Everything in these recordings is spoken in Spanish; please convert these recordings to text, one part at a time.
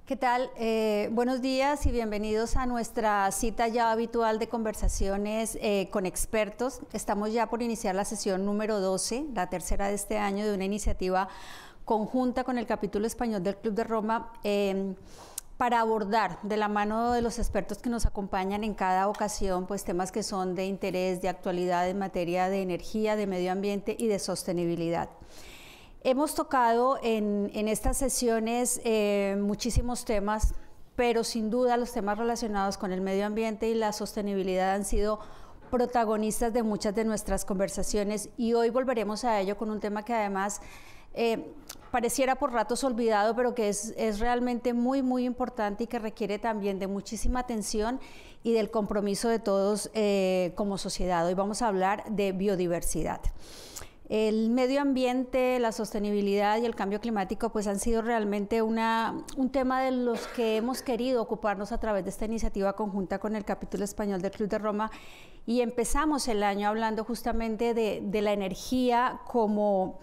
¿Qué tal? Buenos días y bienvenidos a nuestra cita ya habitual de conversaciones con expertos. Estamos ya por iniciar la sesión número 12, la tercera de este año, de una iniciativa conjunta con el capítulo español del Club de Roma para abordar de la mano de los expertos que nos acompañan en cada ocasión, pues temas que son de interés, de actualidad en materia de energía, de medio ambiente y de sostenibilidad. Hemos tocado en estas sesiones muchísimos temas, pero sin duda los temas relacionados con el medio ambiente y la sostenibilidad han sido protagonistas de muchas de nuestras conversaciones, y hoy volveremos a ello con un tema que además pareciera por ratos olvidado, pero que es realmente muy importante y que requiere también de muchísima atención y del compromiso de todos como sociedad. Hoy vamos a hablar de biodiversidad. El medio ambiente, la sostenibilidad y el cambio climático pues han sido realmente un tema de los que hemos querido ocuparnos a través de esta iniciativa conjunta con el capítulo español del Club de Roma, y empezamos el año hablando justamente de la energía como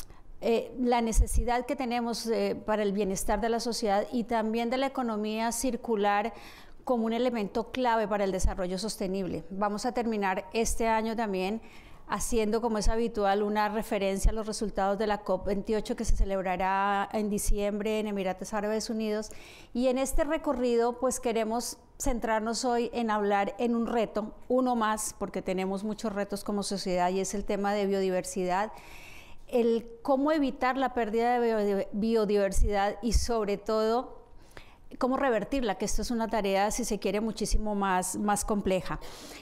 la necesidad que tenemos para el bienestar de la sociedad, y también de la economía circular como un elemento clave para el desarrollo sostenible. Vamos a terminar este año también haciendo, como es habitual, una referencia a los resultados de la COP28 que se celebrará en diciembre en Emiratos Árabes Unidos, y en este recorrido pues queremos centrarnos hoy en hablar en un reto, uno más, porque tenemos muchos retos como sociedad, y es el tema de biodiversidad, el cómo evitar la pérdida de biodiversidad y sobre todo cómo revertirla, que esto es una tarea, si se quiere, muchísimo más compleja.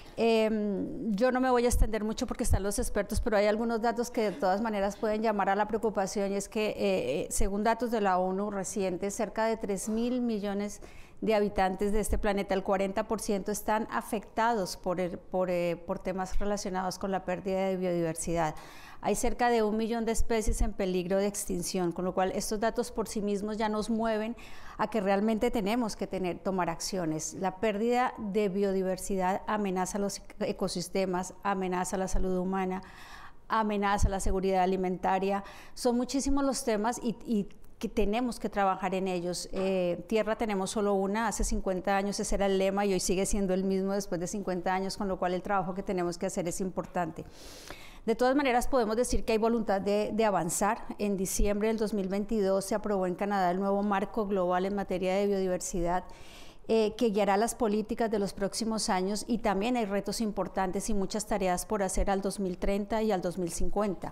Yo no me voy a extender mucho porque están los expertos, pero hay algunos datos que de todas maneras pueden llamar a la preocupación, y es que según datos de la ONU recientes, cerca de 3.000 millones de habitantes de este planeta, el 40% están afectados por temas relacionados con la pérdida de biodiversidad. Hay cerca de 1 millón de especies en peligro de extinción, con lo cual estos datos por sí mismos ya nos mueven a que realmente tenemos que tomar acciones. La pérdida de biodiversidad amenaza los ecosistemas, amenaza la salud humana, amenaza la seguridad alimentaria. Son muchísimos los temas y que tenemos que trabajar en ellos. Tierra tenemos solo una, hace 50 años ese era el lema y hoy sigue siendo el mismo después de 50 años, con lo cual el trabajo que tenemos que hacer es importante. De todas maneras, podemos decir que hay voluntad de avanzar. En diciembre del 2022 se aprobó en Canadá el nuevo marco global en materia de biodiversidad que guiará las políticas de los próximos años, y también hay retos importantes y muchas tareas por hacer al 2030 y al 2050.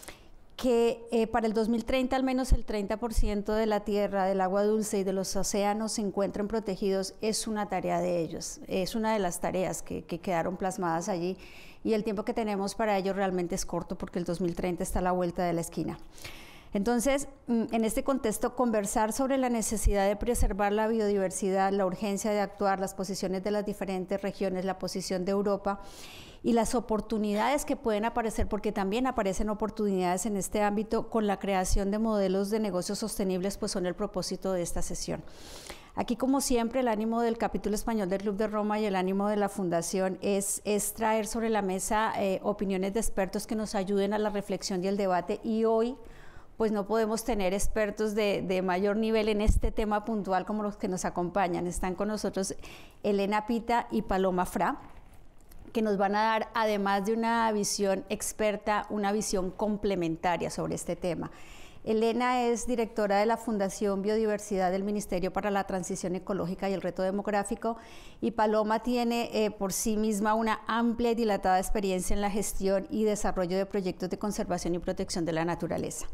Que para el 2030 al menos el 30% de la tierra, del agua dulce y de los océanos se encuentren protegidos es una tarea de ellos, es una de las tareas que quedaron plasmadas allí, y el tiempo que tenemos para ello realmente es corto porque el 2030 está a la vuelta de la esquina. Entonces, en este contexto, conversar sobre la necesidad de preservar la biodiversidad, la urgencia de actuar, las posiciones de las diferentes regiones, la posición de Europa y las oportunidades que pueden aparecer, porque también aparecen oportunidades en este ámbito con la creación de modelos de negocios sostenibles, pues son el propósito de esta sesión. Aquí, como siempre, el ánimo del capítulo español del Club de Roma y el ánimo de la Fundación es traer sobre la mesa opiniones de expertos que nos ayuden a la reflexión y el debate, y hoy pues no podemos tener expertos de mayor nivel en este tema puntual como los que nos acompañan. Están con nosotros Elena Pita y Paloma Fra, que nos van a dar, además de una visión experta, una visión complementaria sobre este tema. Elena es directora de la Fundación Biodiversidad del Ministerio para la Transición Ecológica y el Reto Demográfico, y Paloma tiene por sí misma una amplia y dilatada experiencia en la gestión y desarrollo de proyectos de conservación y protección de la naturaleza.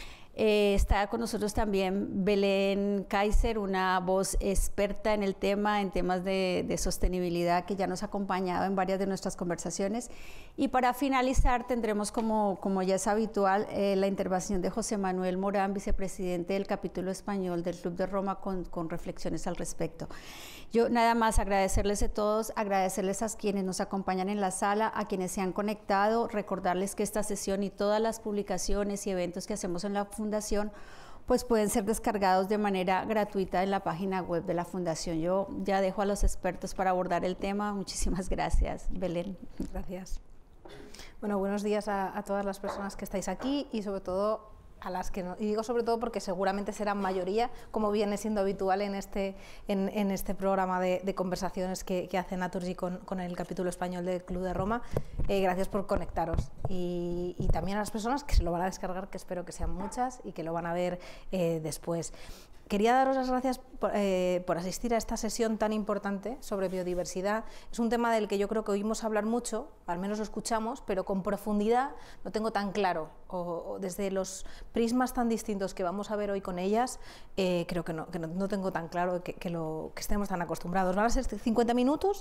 Está con nosotros también Belén Kaiser, una voz experta en el tema, en temas de sostenibilidad, que ya nos ha acompañado en varias de nuestras conversaciones. Y para finalizar tendremos, como ya es habitual, la intervención de José Manuel Morán, vicepresidente del capítulo español del Club de Roma, con reflexiones al respecto. Yo nada más agradecerles a todos, agradecerles a quienes nos acompañan en la sala, a quienes se han conectado, recordarles que esta sesión y todas las publicaciones y eventos que hacemos en la Fundación pues pueden ser descargados de manera gratuita en la página web de la Fundación. Yo ya dejo a los expertos para abordar el tema. Muchísimas gracias. Belén. Gracias. Bueno, buenos días a todas las personas que estáis aquí, y sobre todo a las que no, y digo sobre todo porque seguramente serán mayoría, como viene siendo habitual en este programa de conversaciones que hace Naturgy con el capítulo español del Club de Roma. Gracias por conectaros y también a las personas que se lo van a descargar, que espero que sean muchas y que lo van a ver después. Quería daros las gracias por asistir a esta sesión tan importante sobre biodiversidad. Es un tema del que yo creo que oímos hablar mucho, al menos lo escuchamos, pero con profundidad no tengo tan claro, o desde los prismas tan distintos que vamos a ver hoy con ellas, creo que no tengo tan claro que estemos tan acostumbrados. Van a ser 50 minutos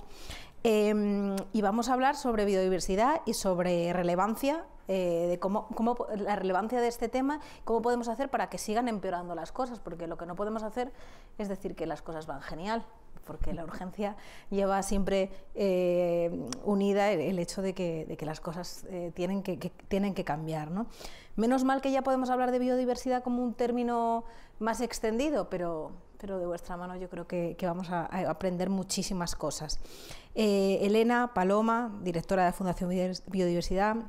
y vamos a hablar sobre biodiversidad y sobre relevancia, de cómo la relevancia de este tema, cómo podemos hacer para que sigan empeorando las cosas, porque lo que no podemos hacer es decir que las cosas van genial, porque la urgencia lleva siempre unida el hecho de que las cosas tienen que cambiar, ¿no? Menos mal que ya podemos hablar de biodiversidad como un término más extendido, pero de vuestra mano yo creo que vamos a aprender muchísimas cosas. Elena Paloma, directora de Fundación Biodiversidad,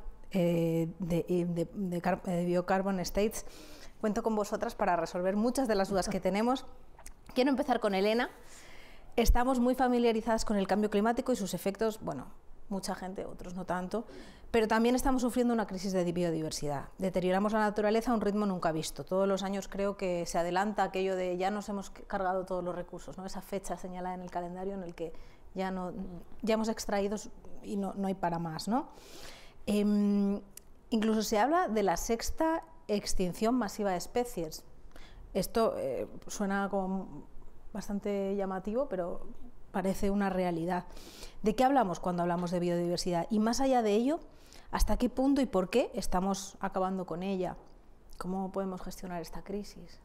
de Biocarbon States, cuento con vosotras para resolver muchas de las dudas que tenemos. Quiero empezar con Elena. Estamos muy familiarizadas con el cambio climático y sus efectos, bueno, mucha gente, otros no tanto, pero también estamos sufriendo una crisis de biodiversidad. Deterioramos la naturaleza a un ritmo nunca visto. Todos los años creo que se adelanta aquello de ya nos hemos cargado todos los recursos, ¿no? Esa fecha señalada en el calendario en el que ya hemos extraído y no hay para más, ¿no? Incluso se habla de la 6ª extinción masiva de especies. Esto suena como bastante llamativo, pero parece una realidad. ¿De qué hablamos cuando hablamos de biodiversidad? Y más allá de ello, ¿hasta qué punto y por qué estamos acabando con ella? ¿Cómo podemos gestionar esta crisis?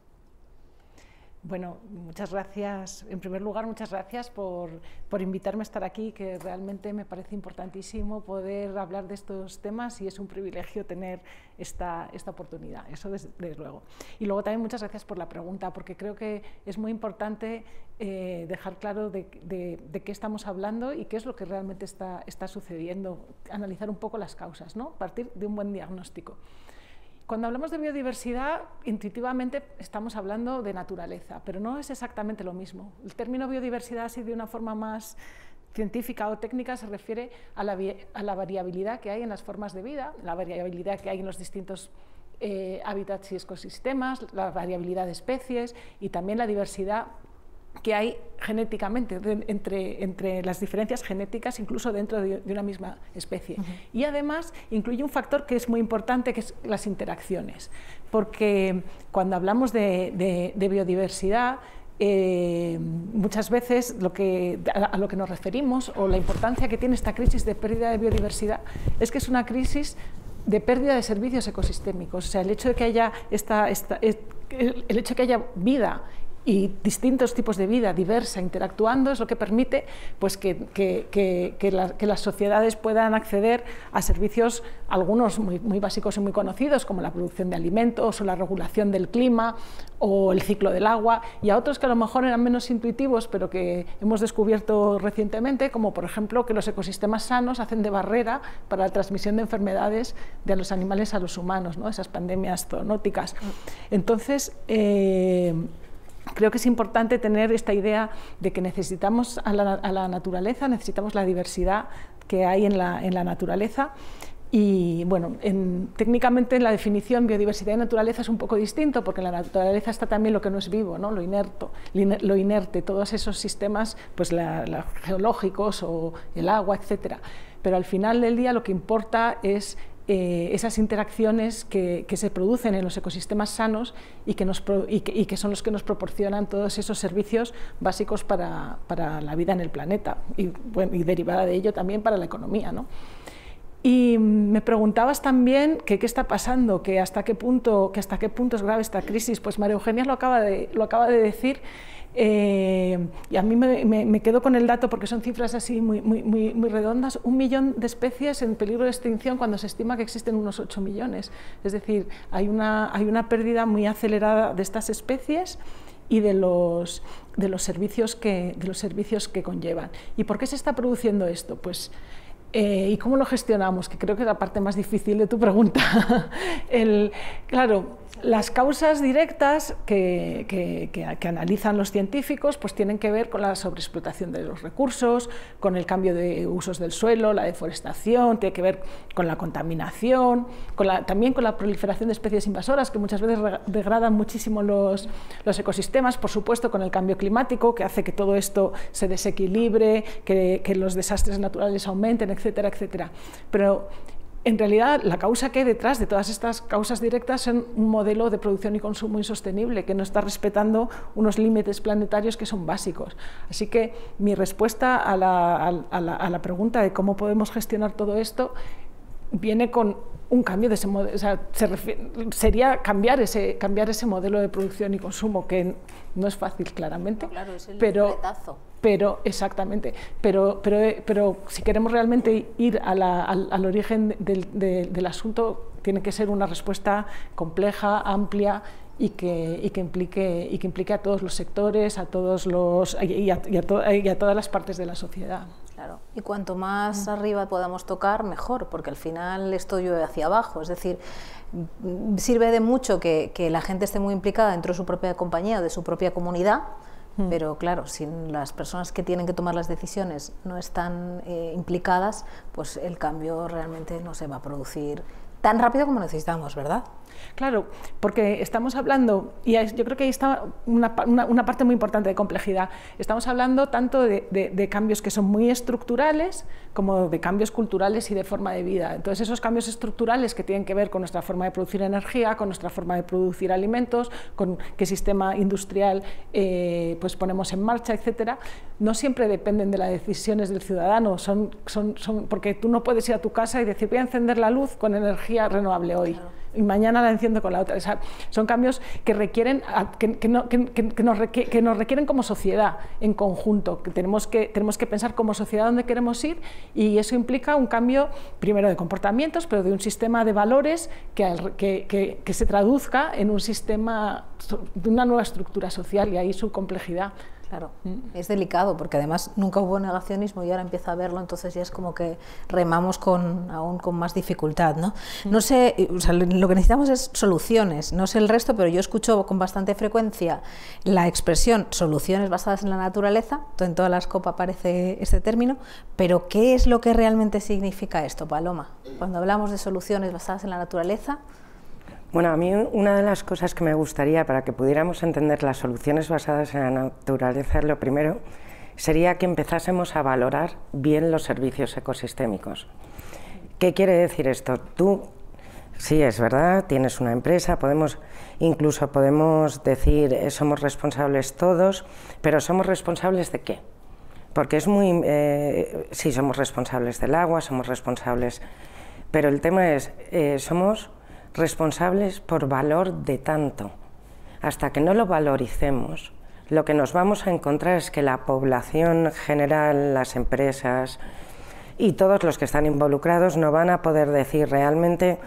Bueno, muchas gracias. En primer lugar, muchas gracias por invitarme a estar aquí, que realmente me parece importantísimo poder hablar de estos temas y es un privilegio tener esta oportunidad, eso desde luego. Y luego también muchas gracias por la pregunta, porque creo que es muy importante dejar claro de qué estamos hablando y qué es lo que realmente está sucediendo, analizar un poco las causas, ¿no? Partir de un buen diagnóstico. Cuando hablamos de biodiversidad, intuitivamente estamos hablando de naturaleza, pero no es exactamente lo mismo. El término biodiversidad, así de una forma más científica o técnica, se refiere a la variabilidad que hay en las formas de vida, la variabilidad que hay en los distintos hábitats y ecosistemas, la variabilidad de especies y también la diversidad que hay genéticamente, entre las diferencias genéticas, incluso dentro de una misma especie. Y además incluye un factor que es muy importante, que es las interacciones, porque cuando hablamos de biodiversidad, muchas veces a lo que nos referimos, o la importancia que tiene esta crisis de pérdida de biodiversidad, es que es una crisis de pérdida de servicios ecosistémicos. O sea, el hecho de que haya vida y distintos tipos de vida diversa interactuando es lo que permite pues, que las sociedades puedan acceder a servicios, algunos muy básicos y muy conocidos, como la producción de alimentos o la regulación del clima o el ciclo del agua, y a otros que a lo mejor eran menos intuitivos, pero que hemos descubierto recientemente, como por ejemplo que los ecosistemas sanos hacen de barrera para la transmisión de enfermedades de los animales a los humanos, ¿no? Esas pandemias zoonóticas. Entonces, creo que es importante tener esta idea de que necesitamos a la naturaleza, necesitamos la diversidad que hay en la naturaleza. Y bueno, técnicamente en la definición biodiversidad y naturaleza es un poco distinto, porque en la naturaleza está también lo que no es vivo, ¿no? Lo inerte, todos esos sistemas pues, geológicos o el agua, etcétera. Pero al final del día lo que importa es esas interacciones que se producen en los ecosistemas sanos y que son los que nos proporcionan todos esos servicios básicos para la vida en el planeta y derivada de ello también para la economía, ¿no? Y me preguntabas también qué está pasando, que hasta qué punto es grave esta crisis. Pues María Eugenia lo acaba de decir. Y a mí me quedo con el dato porque son cifras así muy redondas. 1 millón de especies en peligro de extinción cuando se estima que existen unos 8 millones. Es decir, hay una pérdida muy acelerada de estas especies y de los servicios que conllevan. ¿Y por qué se está produciendo esto? Pues, ¿y cómo lo gestionamos? Que creo que es la parte más difícil de tu pregunta. Claro, Las causas directas que analizan los científicos pues tienen que ver con la sobreexplotación de los recursos, con el cambio de usos del suelo, la deforestación, tiene que ver con la contaminación, también con la proliferación de especies invasoras que muchas veces degradan muchísimo los ecosistemas, por supuesto con el cambio climático que hace que todo esto se desequilibre, que los desastres naturales aumenten, etcétera, etcétera. Pero en realidad, la causa que hay detrás de todas estas causas directas es un modelo de producción y consumo insostenible que no está respetando unos límites planetarios que son básicos. Así que mi respuesta a la pregunta de cómo podemos gestionar todo esto viene con un cambio de ese modelo, o sea, sería cambiar ese modelo de producción y consumo, que no es fácil claramente, no, claro, es el retazo. Exactamente, pero si queremos realmente ir al origen del asunto, tiene que ser una respuesta compleja, amplia y que implique a todos los sectores, a todas las partes de la sociedad. Claro, y cuanto más arriba podamos tocar, mejor, porque al final esto llueve hacia abajo, es decir, sirve de mucho que la gente esté muy implicada dentro de su propia compañía o de su propia comunidad, pero claro, si las personas que tienen que tomar las decisiones no están implicadas, pues el cambio realmente no se va a producir tan rápido como necesitamos, ¿verdad? Claro, porque estamos hablando, y yo creo que ahí está una parte muy importante de complejidad, estamos hablando tanto de cambios que son muy estructurales como de cambios culturales y de forma de vida. Entonces esos cambios estructurales que tienen que ver con nuestra forma de producir energía, con nuestra forma de producir alimentos, con qué sistema industrial pues ponemos en marcha, etcétera, no siempre dependen de las decisiones del ciudadano, porque tú no puedes ir a tu casa y decir voy a encender la luz con energía renovable hoy. Claro. Y mañana la enciendo con la otra. O sea, son cambios que requieren, que nos requieren como sociedad en conjunto, que tenemos que pensar como sociedad dónde queremos ir, y eso implica un cambio primero de comportamientos, pero de un sistema de valores que se traduzca en un sistema de una nueva estructura social, y ahí su complejidad. Claro, es delicado porque además nunca hubo negacionismo y ahora empieza a haberlo, entonces ya es como que remamos aún con más dificultad, ¿no? No sé, o sea, lo que necesitamos es soluciones, no sé el resto, pero yo escucho con bastante frecuencia la expresión soluciones basadas en la naturaleza, en todas las COP aparece este término, pero ¿qué es lo que realmente significa esto, Paloma? Cuando hablamos de soluciones basadas en la naturaleza. Bueno, a mí una de las cosas que me gustaría para que pudiéramos entender las soluciones basadas en la naturaleza, lo primero sería que empezásemos a valorar bien los servicios ecosistémicos. ¿Qué quiere decir esto? Tú, sí, es verdad, tienes una empresa, incluso podemos decir somos responsables todos, pero ¿somos responsables de qué? Porque es muy... sí, somos responsables del agua, somos responsables... Pero el tema es, somos responsables por valor de tanto. Hasta que no lo valoricemos, lo que nos vamos a encontrar es que la población general, las empresas y todos los que están involucrados no van a poder decir realmente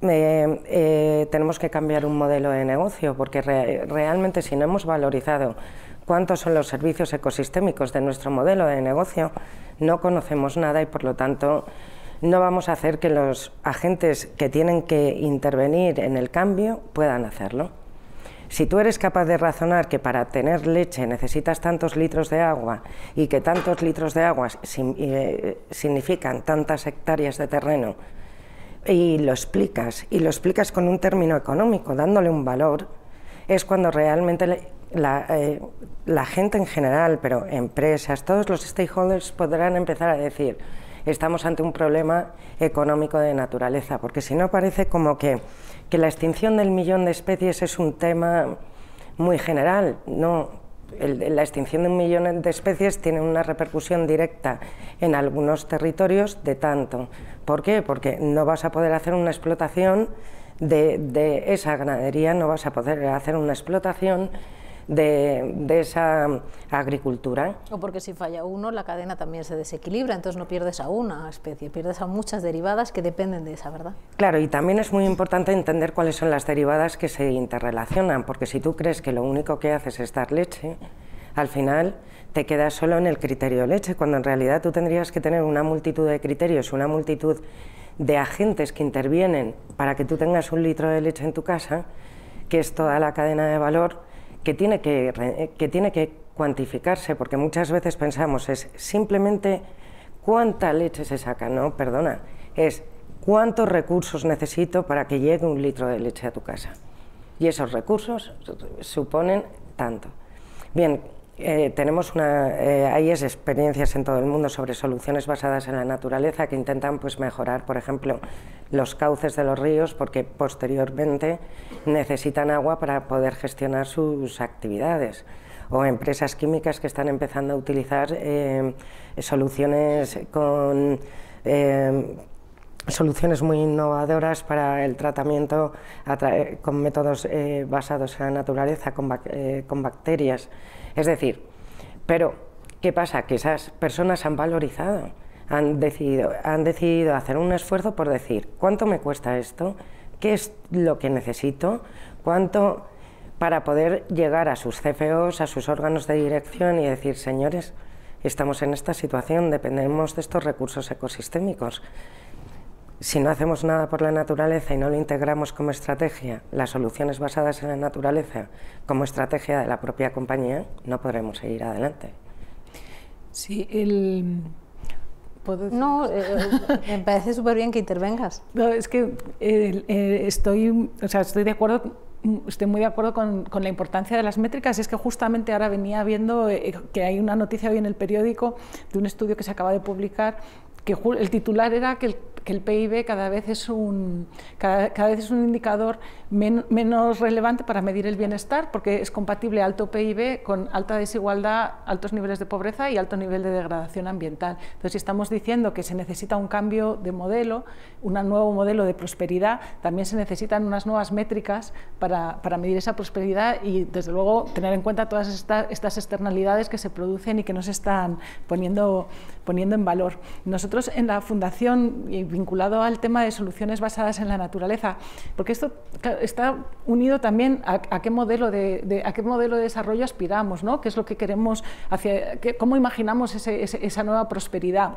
tenemos que cambiar un modelo de negocio, porque realmente si no hemos valorizado cuántos son los servicios ecosistémicos de nuestro modelo de negocio, no conocemos nada y por lo tanto no vamos a hacer que los agentes que tienen que intervenir en el cambio puedan hacerlo. Si tú eres capaz de razonar que para tener leche necesitas tantos litros de agua y que tantos litros de agua significan tantas hectáreas de terreno y lo explicas con un término económico, dándole un valor, es cuando realmente la gente en general, pero empresas, todos los stakeholders podrán empezar a decir estamos ante un problema económico de naturaleza, porque si no parece como que la extinción del 1 millón de especies es un tema muy general. No, la extinción de 1 millón de especies tiene una repercusión directa en algunos territorios de tanto. ¿Por qué? Porque no vas a poder hacer una explotación de esa ganadería, no vas a poder hacer una explotación de esa agricultura. O porque si falla uno, la cadena también se desequilibra, entonces no pierdes a una especie, pierdes a muchas derivadas que dependen de esa, ¿verdad? Claro, y también es muy importante entender cuáles son las derivadas que se interrelacionan, porque si tú crees que lo único que haces es dar leche, al final te quedas solo en el criterio leche, cuando en realidad tú tendrías que tener una multitud de criterios, una multitud de agentes que intervienen para que tú tengas 1 litro de leche en tu casa, que es toda la cadena de valor que tiene que cuantificarse, porque muchas veces pensamos es simplemente cuánta leche se saca, no, perdona, es cuántos recursos necesito para que llegue un litro de leche a tu casa. Y esos recursos suponen tanto. Bien, hay experiencias en todo el mundo sobre soluciones basadas en la naturaleza que intentan pues, mejorar, por ejemplo, los cauces de los ríos porque posteriormente necesitan agua para poder gestionar sus actividades. O empresas químicas que están empezando a utilizar soluciones muy innovadoras para el tratamiento con métodos basados en la naturaleza, con bacterias. Es decir, pero ¿qué pasa? Que esas personas han valorizado, han decidido hacer un esfuerzo por decir ¿cuánto me cuesta esto? ¿Qué es lo que necesito? ¿Cuánto? Para poder llegar a sus CFOs, a sus órganos de dirección y decir, señores, estamos en esta situación, dependemos de estos recursos ecosistémicos. Si no hacemos nada por la naturaleza y no lo integramos como estrategia, las soluciones basadas en la naturaleza como estrategia de la propia compañía, no podremos seguir adelante. Sí, No, me parece súper bien que intervengas. No, es que estoy de acuerdo. Estoy muy de acuerdo con la importancia de las métricas, y es que justamente ahora venía viendo que hay una noticia hoy en el periódico de un estudio que se acaba de publicar, que el titular era que el PIB cada vez es un indicador menos relevante para medir el bienestar, porque es compatible alto PIB con alta desigualdad, altos niveles de pobreza y alto nivel de degradación ambiental. Entonces, si estamos diciendo que se necesita un cambio de modelo, un nuevo modelo de prosperidad, también se necesitan unas nuevas métricas para medir esa prosperidad y, desde luego, tener en cuenta todas estas externalidades que se producen y que no se están poniendo en valor. Nosotros en la Fundación, vinculado al tema de soluciones basadas en la naturaleza, porque esto está unido también a qué modelo de desarrollo aspiramos, ¿no? ¿Qué es lo que queremos, cómo imaginamos esa nueva prosperidad?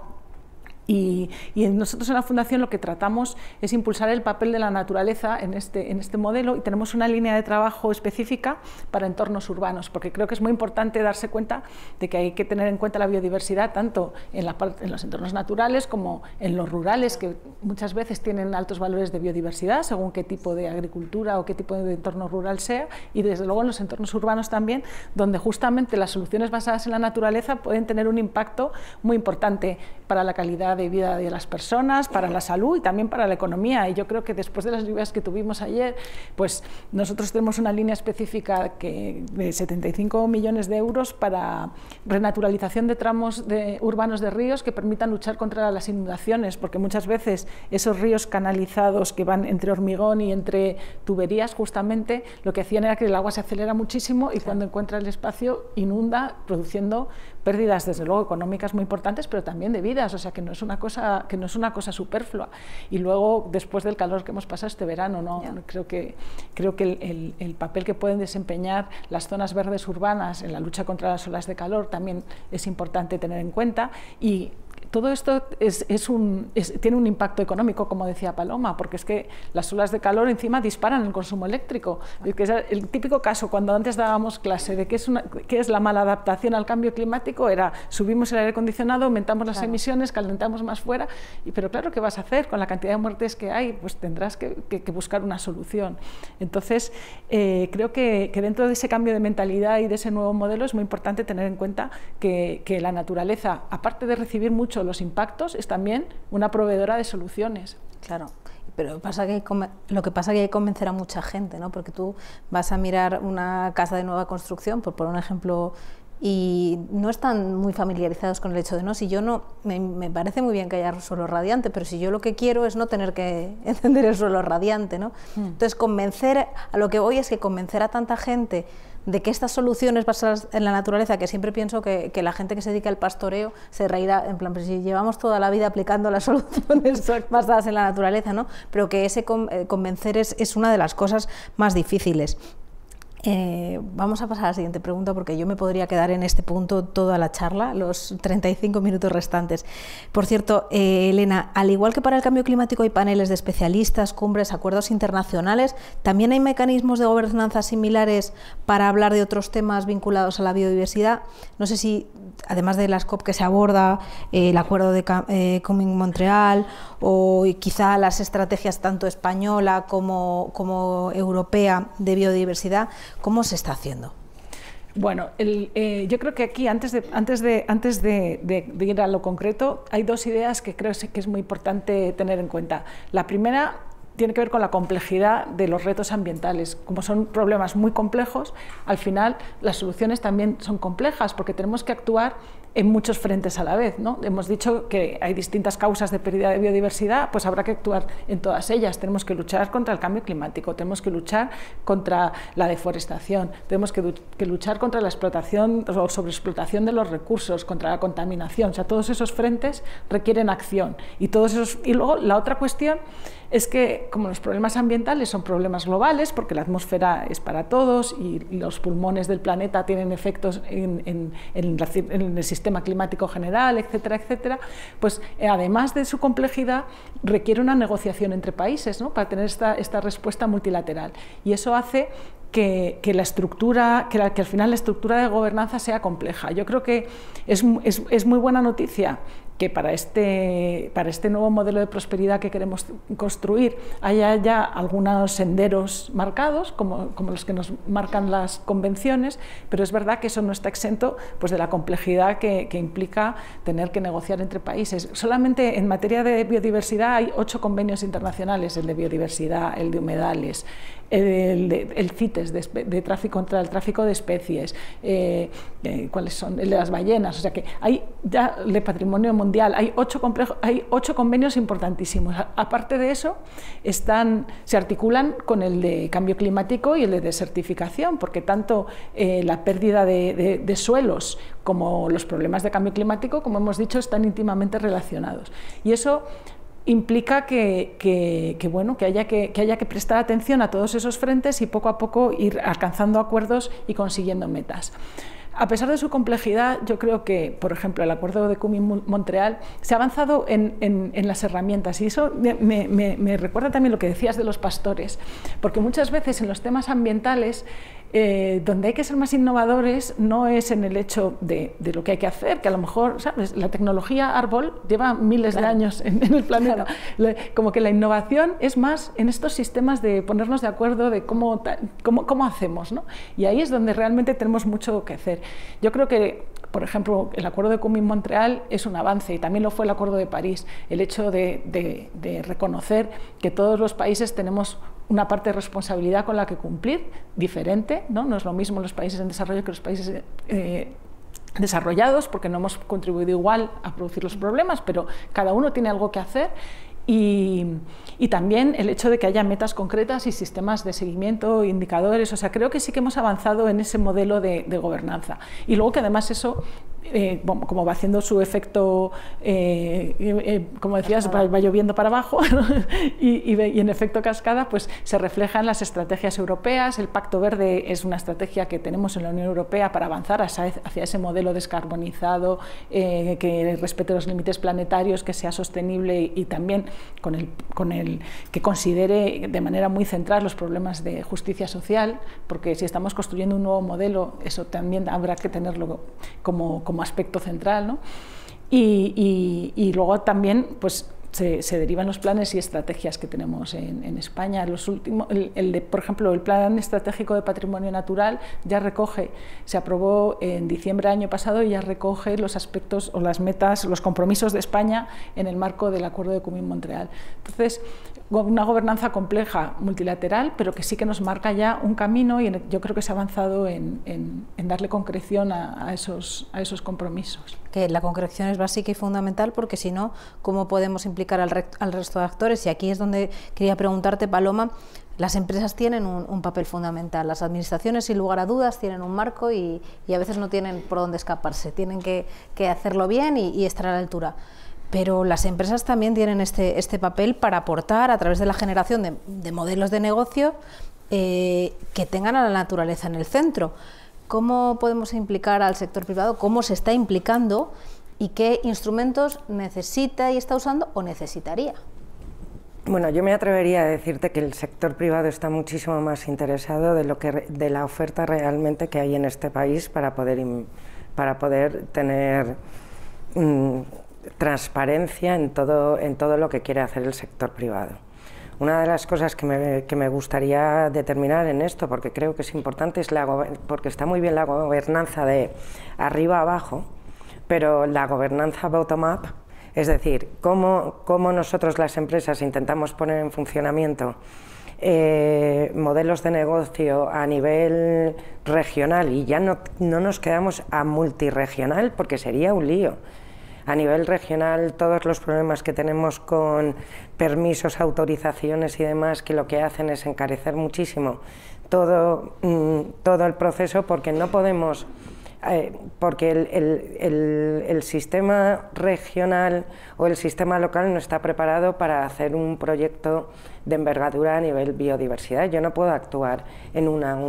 Y nosotros en la Fundación lo que tratamos es impulsar el papel de la naturaleza en este modelo, y tenemos una línea de trabajo específica para entornos urbanos, porque creo que es muy importante darse cuenta de que hay que tener en cuenta la biodiversidad tanto en los entornos naturales como en los rurales, que muchas veces tienen altos valores de biodiversidad según qué tipo de agricultura o qué tipo de entorno rural sea, y desde luego en los entornos urbanos también, donde justamente las soluciones basadas en la naturaleza pueden tener un impacto muy importante para la calidad de vida de las personas, para la salud y también para la economía. Y yo creo que después de las lluvias que tuvimos ayer, pues nosotros tenemos una línea específica de 75 millones de euros para renaturalización de tramos urbanos de ríos que permitan luchar contra las inundaciones, porque muchas veces esos ríos canalizados que van entre hormigón y entre tuberías, justamente lo que hacían era que el agua se acelera muchísimo y cuando encuentra el espacio inunda, produciendo pérdidas, desde luego, económicas muy importantes, pero también de vidas, o sea que no es una cosa superflua. Y luego, después del calor que hemos pasado este verano, ¿no? Creo que el papel que pueden desempeñar las zonas verdes urbanas en la lucha contra las olas de calor también es importante tener en cuenta, y todo esto tiene un impacto económico, como decía Paloma, porque es que las olas de calor encima disparan el consumo eléctrico. Que es el típico caso, cuando antes dábamos clase de qué es la mala adaptación al cambio climático, era subimos el aire acondicionado, aumentamos las emisiones, calentamos más fuera, pero claro, ¿qué vas a hacer con la cantidad de muertes que hay? Pues tendrás que buscar una solución. Entonces, creo que dentro de ese cambio de mentalidad y de ese nuevo modelo es muy importante tener en cuenta que la naturaleza, aparte de recibir mucho los impactos, es también una proveedora de soluciones. Claro, pero lo que pasa es que hay que convencer a mucha gente, ¿no? Porque tú vas a mirar una casa de nueva construcción, por poner un ejemplo, y no están muy familiarizados con el hecho de, no, si yo no, me parece muy bien que haya suelo radiante, pero si yo lo que quiero es no tener que encender el suelo radiante, ¿no? Entonces, a lo que voy es que convencer a tanta gente de que estas soluciones basadas en la naturaleza, que siempre pienso que la gente que se dedica al pastoreo se reirá, en plan, pues si llevamos toda la vida aplicando las soluciones basadas en la naturaleza, ¿no? Pero que ese convencer es una de las cosas más difíciles. Vamos a pasar a la siguiente pregunta porque yo me podría quedar en este punto toda la charla, los 35 minutos restantes. Por cierto, Elena, al igual que para el cambio climático hay paneles de especialistas, cumbres, acuerdos internacionales, ¿también hay mecanismos de gobernanza similares para hablar de otros temas vinculados a la biodiversidad? No sé si, además de las COP que se aborda, el acuerdo de Kunming-Montreal o quizá las estrategias tanto española como europea de biodiversidad, ¿cómo se está haciendo? Bueno, yo creo que aquí, antes de ir a lo concreto, hay dos ideas que creo que es muy importante tener en cuenta. La primera tiene que ver con la complejidad de los retos ambientales. Como son problemas muy complejos, al final las soluciones también son complejas porque tenemos que actuar en muchos frentes a la vez, ¿no? Hemos dicho que hay distintas causas de pérdida de biodiversidad, pues habrá que actuar en todas ellas. Tenemos que luchar contra el cambio climático, tenemos que luchar contra la deforestación, tenemos que luchar contra la explotación o sobreexplotación de los recursos, contra la contaminación. O sea, todos esos frentes requieren acción. Y luego la otra cuestión es que, como los problemas ambientales son problemas globales, porque la atmósfera es para todos y los pulmones del planeta tienen efectos en el sistema climático general, etcétera, etcétera, pues además de su complejidad requiere una negociación entre países, ¿no?, para tener esta respuesta multilateral. Y eso hace que al final la estructura de gobernanza sea compleja. Yo creo que es muy buena noticia que para este nuevo modelo de prosperidad que queremos construir haya ya algunos senderos marcados, como los que nos marcan las convenciones, pero es verdad que eso no está exento, pues, de la complejidad que implica tener que negociar entre países. Solamente en materia de biodiversidad hay 8 convenios internacionales, el de biodiversidad, el de humedales, el CITES de tráfico contra el tráfico de especies, ¿cuáles son? El de las ballenas. O sea que hay ya el de patrimonio mundial, hay 8 convenios importantísimos. Aparte de eso, se articulan con el de cambio climático y el de desertificación, porque tanto la pérdida de suelos como los problemas de cambio climático, como hemos dicho, están íntimamente relacionados. Y eso implica que haya que prestar atención a todos esos frentes y poco a poco ir alcanzando acuerdos y consiguiendo metas. A pesar de su complejidad, yo creo que, por ejemplo, el acuerdo de Kunming-Montreal se ha avanzado en las herramientas, y eso me recuerda también lo que decías de los pastores, porque muchas veces en los temas ambientales donde hay que ser más innovadores no es en el hecho de lo que hay que hacer, que a lo mejor, ¿sabes?, la tecnología árbol lleva miles de años en el planeta. Claro. Como que la innovación es más en estos sistemas de ponernos de acuerdo de cómo hacemos, ¿no? Y ahí es donde realmente tenemos mucho que hacer. Yo creo que, por ejemplo, el acuerdo de Kunming-Montreal es un avance, y también lo fue el acuerdo de París, el hecho de reconocer que todos los países tenemos una parte de responsabilidad con la que cumplir, diferente, ¿no? No es lo mismo los países en desarrollo que los países desarrollados, porque no hemos contribuido igual a producir los problemas, pero cada uno tiene algo que hacer. Y también el hecho de que haya metas concretas y sistemas de seguimiento, indicadores. O sea, creo que sí que hemos avanzado en ese modelo de gobernanza. Y luego que además eso, como va haciendo su efecto, como decías, va lloviendo para abajo, ¿no? y en efecto cascada, pues se refleja en las estrategias europeas. El Pacto Verde es una estrategia que tenemos en la Unión Europea para avanzar hacia ese modelo descarbonizado, que respete los límites planetarios, que sea sostenible y también con el que considere de manera muy central los problemas de justicia social, porque si estamos construyendo un nuevo modelo, eso también habrá que tenerlo como aspecto central, ¿no? Y luego también, pues, se derivan los planes y estrategias que tenemos en España. Por ejemplo, el Plan Estratégico de Patrimonio Natural ya recoge, se aprobó en diciembre del año pasado, y ya recoge los aspectos o las metas, los compromisos de España en el marco del acuerdo de Kunming-Montreal. Entonces, una gobernanza compleja, multilateral, pero que sí que nos marca ya un camino, y yo creo que se ha avanzado en darle concreción a esos compromisos. Que la concreción es básica y fundamental, porque si no, ¿cómo podemos implicar al resto de actores? Y aquí es donde quería preguntarte, Paloma, las empresas tienen un papel fundamental, las administraciones, sin lugar a dudas, tienen un marco y a veces no tienen por dónde escaparse, tienen que hacerlo bien y estar a la altura. Pero las empresas también tienen este papel para aportar, a través de la generación de modelos de negocio, que tengan a la naturaleza en el centro. ¿Cómo podemos implicar al sector privado? ¿Cómo se está implicando? ¿Y qué instrumentos necesita y está usando o necesitaría? Bueno, yo me atrevería a decirte que el sector privado está muchísimo más interesado de la oferta realmente que hay en este país para poder tener transparencia en todo lo que quiere hacer el sector privado. Una de las cosas que me gustaría determinar en esto, porque creo que es importante, porque está muy bien la gobernanza de arriba a abajo, pero la gobernanza bottom-up, es decir, cómo nosotros las empresas intentamos poner en funcionamiento modelos de negocio a nivel regional, y ya no nos quedamos a multirregional porque sería un lío. A nivel regional, todos los problemas que tenemos con permisos, autorizaciones y demás, que lo que hacen es encarecer muchísimo todo el proceso, porque no podemos, porque el sistema regional o el sistema local no está preparado para hacer un proyecto de envergadura a nivel biodiversidad. Yo no puedo actuar en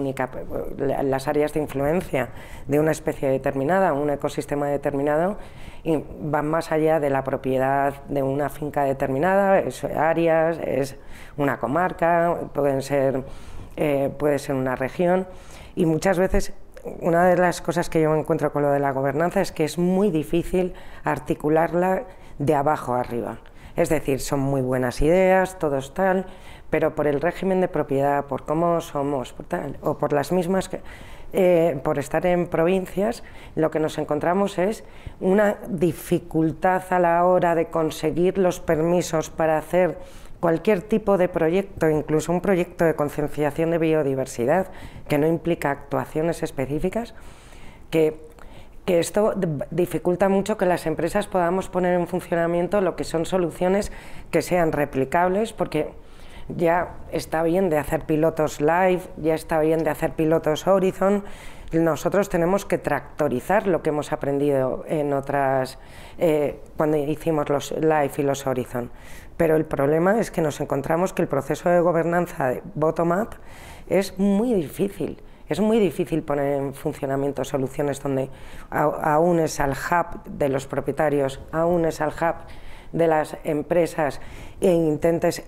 las áreas de influencia de una especie determinada, un ecosistema determinado, y van más allá de la propiedad de una finca determinada, es áreas, es una comarca, puede ser una región, y muchas veces una de las cosas que yo me encuentro con lo de la gobernanza es que es muy difícil articularla de abajo a arriba. Es decir, son muy buenas ideas, todo es tal, pero por el régimen de propiedad, por cómo somos, por tal, o por las mismas, por estar en provincias, lo que nos encontramos es una dificultad a la hora de conseguir los permisos para hacer cualquier tipo de proyecto, incluso un proyecto de concienciación de biodiversidad, que no implica actuaciones específicas, que esto dificulta mucho que las empresas podamos poner en funcionamiento lo que son soluciones que sean replicables, porque ya está bien de hacer pilotos live, ya está bien de hacer pilotos Horizon. Nosotros tenemos que tractorizar lo que hemos aprendido en otras, cuando hicimos los live y los Horizon. Pero el problema es que nos encontramos que el proceso de gobernanza de bottom-up es muy difícil. Es muy difícil poner en funcionamiento soluciones donde aúnes al hub de los propietarios, aúnes al hub de las empresas e intentes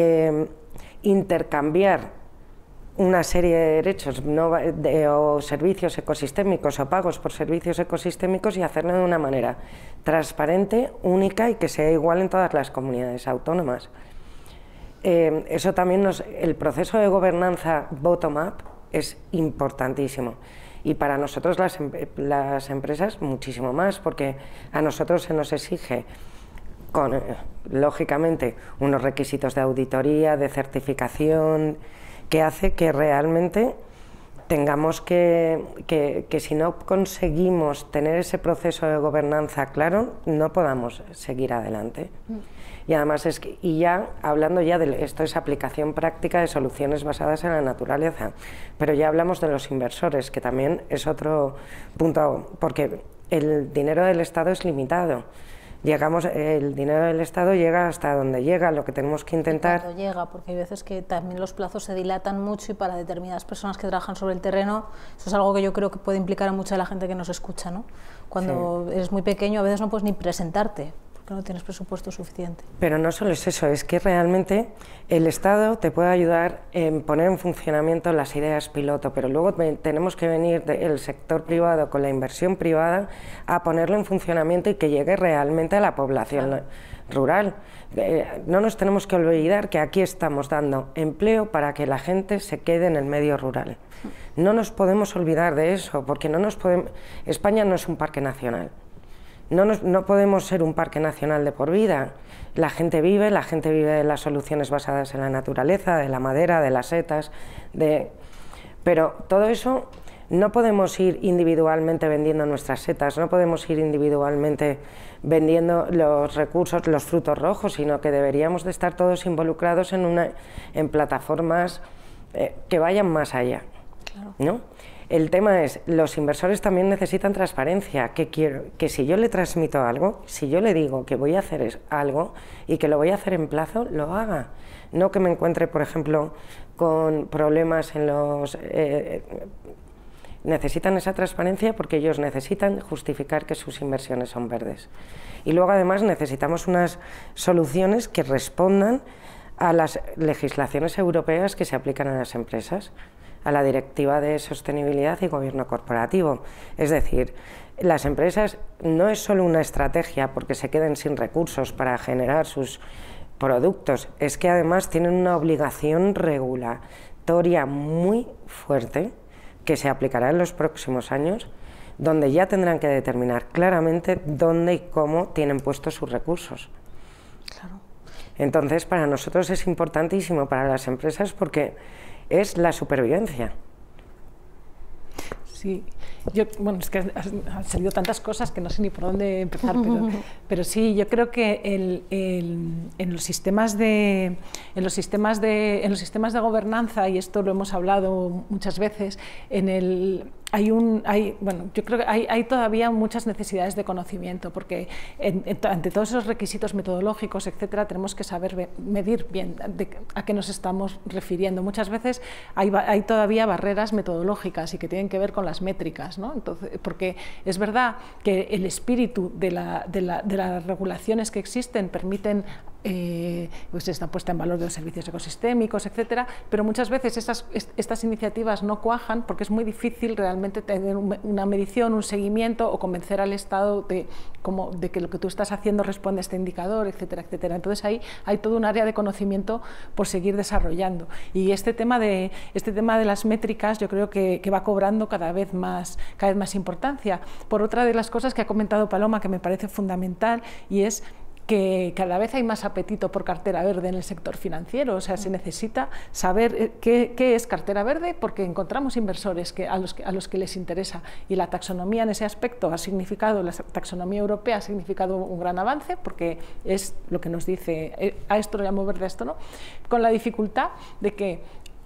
intercambiar una serie de derechos o servicios ecosistémicos o pagos por servicios ecosistémicos, y hacerlo de una manera transparente, única y que sea igual en todas las comunidades autónomas. Eso también el proceso de gobernanza bottom-up es importantísimo, y para nosotros las empresas muchísimo más, porque a nosotros se nos exige lógicamente unos requisitos de auditoría, de certificación, que hace que realmente tengamos que si no conseguimos tener ese proceso de gobernanza claro, no podamos seguir adelante. Y además ya hablando ya de esto, es aplicación práctica de soluciones basadas en la naturaleza, pero ya hablamos de los inversores, que también es otro punto, porque el dinero del Estado es limitado. El dinero del Estado llega hasta donde llega, lo que tenemos que intentar... ¿Cuándo llega? Porque hay veces que también los plazos se dilatan mucho, y para determinadas personas que trabajan sobre el terreno, eso es algo que yo creo que puede implicar a mucha de la gente que nos escucha, ¿no? Cuando eres muy pequeño, a veces no puedes ni presentarte, porque no tienes presupuesto suficiente. Pero no solo es eso, es que realmente el Estado te puede ayudar en poner en funcionamiento las ideas piloto, pero luego tenemos que venir del sector privado con la inversión privada a ponerlo en funcionamiento y que llegue realmente a la población rural. No nos tenemos que olvidar que aquí estamos dando empleo para que la gente se quede en el medio rural. No nos podemos olvidar de eso, porque España no es un parque nacional. No podemos ser un parque nacional de por vida. La gente vive de las soluciones basadas en la naturaleza, de la madera, de las setas, pero todo eso no podemos ir individualmente vendiendo nuestras setas, no podemos ir individualmente vendiendo los recursos, los frutos rojos, sino que deberíamos de estar todos involucrados en plataformas que vayan más allá, ¿no? El tema es, los inversores también necesitan transparencia. ¿Qué quiero? Que si yo le transmito algo, si yo le digo que voy a hacer algo y que lo voy a hacer en plazo, lo haga. No que me encuentre, por ejemplo, con problemas en los... necesitan esa transparencia porque ellos necesitan justificar que sus inversiones son verdes. Y luego además necesitamos unas soluciones que respondan a las legislaciones europeas que se aplican a las empresas, a la Directiva de Sostenibilidad y Gobierno Corporativo. Es decir, las empresas no es solo una estrategia porque se queden sin recursos para generar sus productos, es que además tienen una obligación regulatoria muy fuerte que se aplicará en los próximos años, donde ya tendrán que determinar claramente dónde y cómo tienen puestos sus recursos. Claro. Entonces, para nosotros es importantísimo, para las empresas, porque es la supervivencia. Sí, bueno, es que han salido tantas cosas que no sé ni por dónde empezar, pero sí, yo creo que en los sistemas de gobernanza, y esto lo hemos hablado muchas veces, yo creo que hay todavía muchas necesidades de conocimiento, porque ante todos esos requisitos metodológicos, etcétera, tenemos que saber medir bien a qué nos estamos refiriendo. Muchas veces hay todavía barreras metodológicas y que tienen que ver con las métricas, ¿no? Entonces, porque es verdad que el espíritu de las regulaciones que existen permiten pues esta puesta en valor de los servicios ecosistémicos, etcétera, pero muchas veces estas iniciativas no cuajan porque es muy difícil realmente tener una medición, un seguimiento o convencer al Estado de que lo que tú estás haciendo responde a este indicador, etcétera, etcétera. Entonces ahí hay todo un área de conocimiento por seguir desarrollando, y este tema de las métricas yo creo que va cobrando cada vez más importancia. Por otra de las cosas que ha comentado Paloma, que me parece fundamental, y es que cada vez hay más apetito por cartera verde en el sector financiero. O sea, se necesita saber qué es cartera verde, porque encontramos inversores a los que les interesa, y la taxonomía en ese aspecto la taxonomía europea ha significado un gran avance, porque es lo que nos dice, a esto lo llamo verde, a esto no, con la dificultad de que,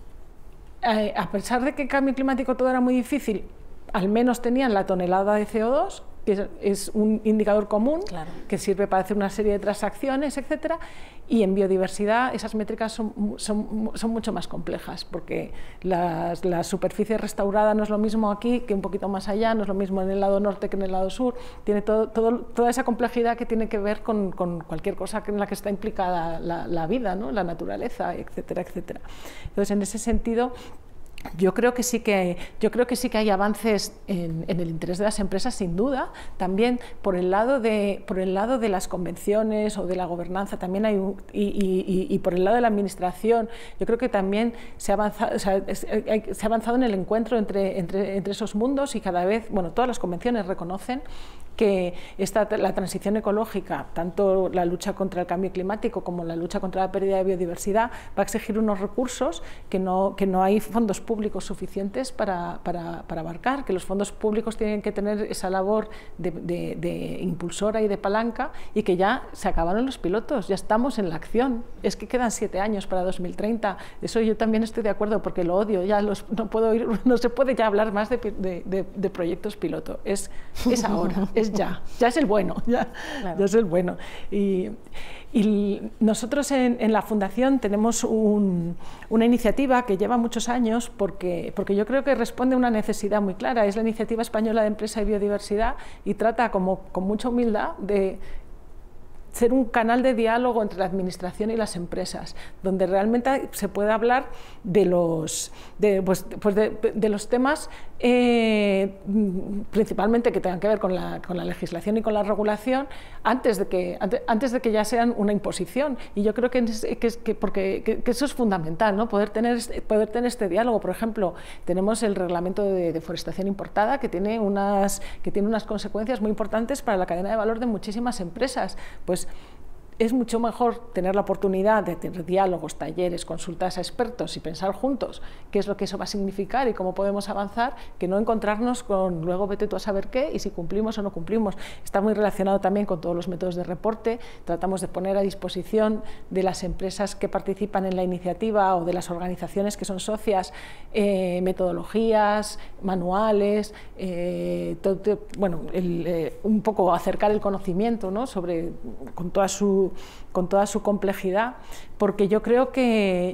a pesar de que el cambio climático todo era muy difícil, al menos tenían la tonelada de CO2, que es un indicador común, claro, que sirve para hacer una serie de transacciones, etcétera, y en biodiversidad esas métricas son mucho más complejas, porque la superficie restaurada no es lo mismo aquí que un poquito más allá, no es lo mismo en el lado norte que en el lado sur, tiene toda esa complejidad que tiene que ver con cualquier cosa en la que está implicada la vida, ¿no? La naturaleza, etcétera, etcétera. Entonces, en ese sentido, yo creo que sí que hay avances en el interés de las empresas, sin duda. También por el lado de las convenciones o de la gobernanza también hay y por el lado de la administración, yo creo que también se ha avanzado en el encuentro entre esos mundos, y cada vez, bueno, todas las convenciones reconocen que la transición ecológica, tanto la lucha contra el cambio climático como la lucha contra la pérdida de biodiversidad, va a exigir unos recursos que no hay fondos públicos suficientes para abarcar, que los fondos públicos tienen que tener esa labor de impulsora y de palanca, y que ya se acabaron los pilotos, ya estamos en la acción. Es que quedan 7 años para 2030, eso yo también estoy de acuerdo, porque lo odio, ya no se puede ya hablar más de proyectos piloto, es ahora, ya es el bueno, ya es el bueno. Y nosotros en la Fundación tenemos una iniciativa que lleva muchos años, porque yo creo que responde a una necesidad muy clara. Es la Iniciativa Española de Empresa y Biodiversidad, y trata con mucha humildad de ser un canal de diálogo entre la administración y las empresas, donde realmente se puede hablar de los temas principalmente que tengan que ver con la legislación y con la regulación, antes de que ya sean una imposición. Y yo creo que eso es fundamental, ¿no? Poder tener este diálogo. Por ejemplo, tenemos el reglamento de deforestación importada, que tiene unas consecuencias muy importantes para la cadena de valor de muchísimas empresas. Pues es mucho mejor tener la oportunidad de tener diálogos, talleres, consultas a expertos y pensar juntos qué es lo que eso va a significar y cómo podemos avanzar, que no encontrarnos con luego vete tú a saber qué y si cumplimos o no cumplimos. Está muy relacionado también con todos los métodos de reporte. Tratamos de poner a disposición de las empresas que participan en la iniciativa o de las organizaciones que son socias metodologías, manuales, bueno, un poco acercar el conocimiento, ¿no? con toda su complejidad, porque yo creo que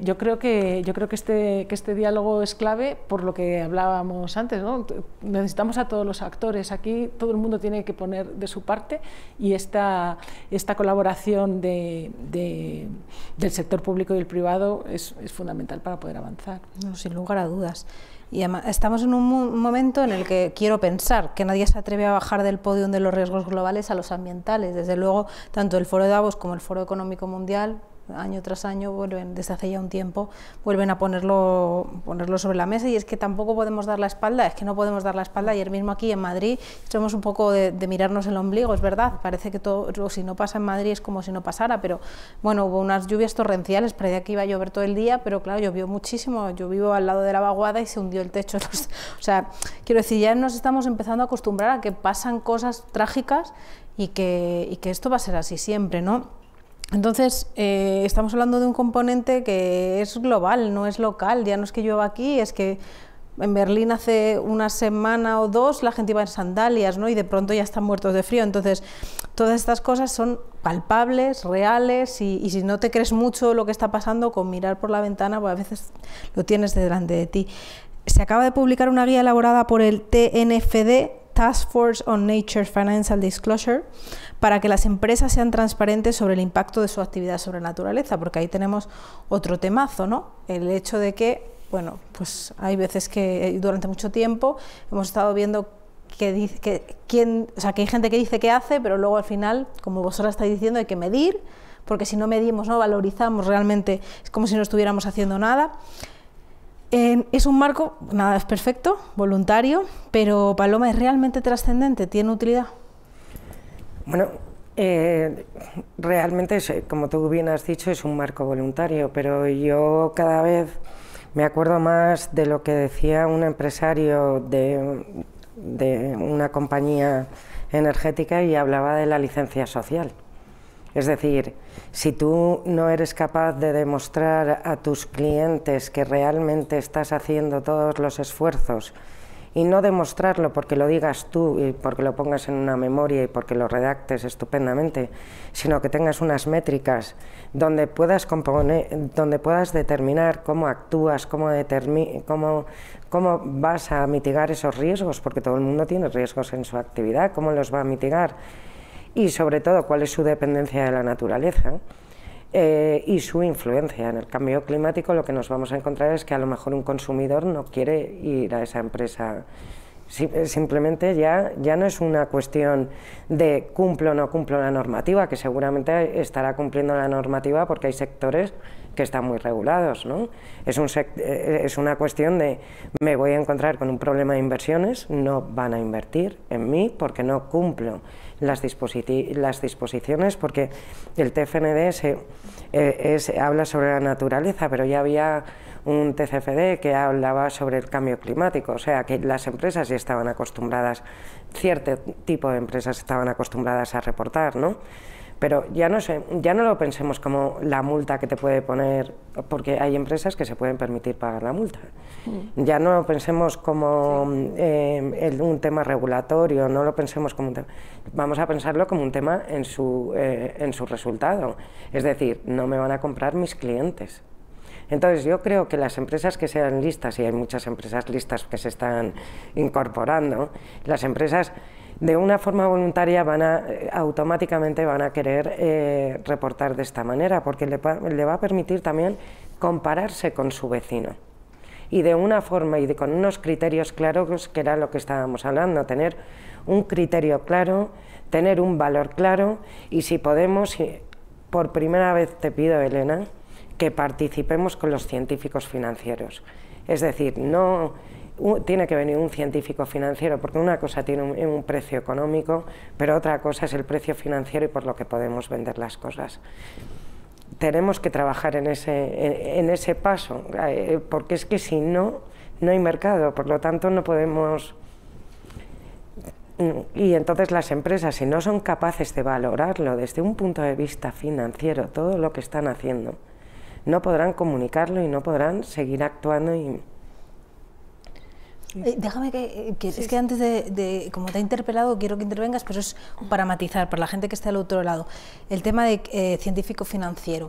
este diálogo es clave por lo que hablábamos antes, ¿no? Necesitamos a todos los actores, aquí todo el mundo tiene que poner de su parte y esta colaboración del sector público y el privado es fundamental para poder avanzar. No, sin lugar a dudas. Y además, estamos en un momento en el que quiero pensar que nadie se atreve a bajar del podio de los riesgos globales a los ambientales. Desde luego, tanto el Foro de Davos como el Foro Económico Mundial, año tras año, vuelven, desde hace ya un tiempo, vuelven a ponerlo sobre la mesa, y es que tampoco podemos dar la espalda, Ayer mismo aquí en Madrid somos un poco de mirarnos el ombligo, es verdad, parece que todo, si no pasa en Madrid es como si no pasara, pero bueno, hubo unas lluvias torrenciales, parecía que iba a llover todo el día, pero claro, llovió muchísimo. Yo vivo al lado de la vaguada y se hundió el techo. O sea, quiero decir, ya nos estamos empezando a acostumbrar a que pasan cosas trágicas y que esto va a ser así siempre, ¿no? Entonces, estamos hablando de un componente que es global, no es local. Ya no es que llueva aquí, es que en Berlín hace una semana o dos la gente iba en sandalias, ¿no? Y de pronto ya están muertos de frío. Entonces, todas estas cosas son palpables, reales, y si no te crees mucho lo que está pasando, con mirar por la ventana, pues a veces lo tienes delante de ti. Se acaba de publicar una guía elaborada por el TNFD, Task Force on Nature Financial Disclosure, para que las empresas sean transparentes sobre el impacto de su actividad sobre la naturaleza, porque ahí tenemos otro temazo, ¿no? El hecho de que, bueno, pues hay veces que durante mucho tiempo hemos estado viendo que hay gente que dice que hace, pero luego al final, como vosotras estáis diciendo, hay que medir, porque si no medimos, no valorizamos realmente, es como si no estuviéramos haciendo nada. Es un marco, nada es perfecto, voluntario, pero Paloma, ¿es realmente trascendente? ¿Tiene utilidad? Bueno, realmente, como tú bien has dicho, es un marco voluntario, pero yo cada vez me acuerdo más de lo que decía un empresario de una compañía energética y hablaba de la licencia social. Es decir, si tú no eres capaz de demostrar a tus clientes que realmente estás haciendo todos los esfuerzos, y no demostrarlo porque lo digas tú y porque lo pongas en una memoria y porque lo redactes estupendamente, sino que tengas unas métricas donde puedas determinar cómo actúas, cómo vas a mitigar esos riesgos, porque todo el mundo tiene riesgos en su actividad, cómo los va a mitigar, y sobre todo cuál es su dependencia de la naturaleza y su influencia en el cambio climático. Lo que nos vamos a encontrar es que a lo mejor un consumidor no quiere ir a esa empresa. Simplemente ya no es una cuestión de cumplo o no cumplo la normativa, que seguramente estará cumpliendo la normativa porque hay sectores que están muy regulados, ¿no? Es una cuestión de me voy a encontrar con un problema de inversiones, no van a invertir en mí porque no cumplo las disposiciones, porque el TFND habla sobre la naturaleza, pero ya había un TCFD que hablaba sobre el cambio climático, o sea que las empresas ya estaban acostumbradas, cierto tipo de empresas estaban acostumbradas a reportar, ¿no? Pero ya no lo pensemos como la multa que te puede poner, porque hay empresas que se pueden permitir pagar la multa. Ya no lo pensemos como un tema regulatorio, no lo pensemos como un tema. Vamos a pensarlo como un tema en su resultado. Es decir, no me van a comprar mis clientes. Entonces yo creo que las empresas que sean listas, y hay muchas empresas listas que se están incorporando, las empresas de una forma voluntaria automáticamente van a querer reportar de esta manera, porque le va a permitir también compararse con su vecino. Y de una forma y con unos criterios claros, que era lo que estábamos hablando, tener un criterio claro, tener un valor claro, y si podemos, por primera vez te pido, Elena, que participemos con los científicos financieros. Es decir, no tiene que venir un científico financiero, porque una cosa tiene un precio económico, pero otra cosa es el precio financiero y por lo que podemos vender las cosas. Tenemos que trabajar en ese paso, porque es que si no, no hay mercado, por lo tanto no podemos... Y entonces las empresas, si no son capaces de valorarlo desde un punto de vista financiero, todo lo que están haciendo, no podrán comunicarlo y no podrán seguir actuando. Y... Déjame es que antes de, como te he interpelado, quiero que intervengas, pero es para matizar, para la gente que está al otro lado, el tema de científico financiero.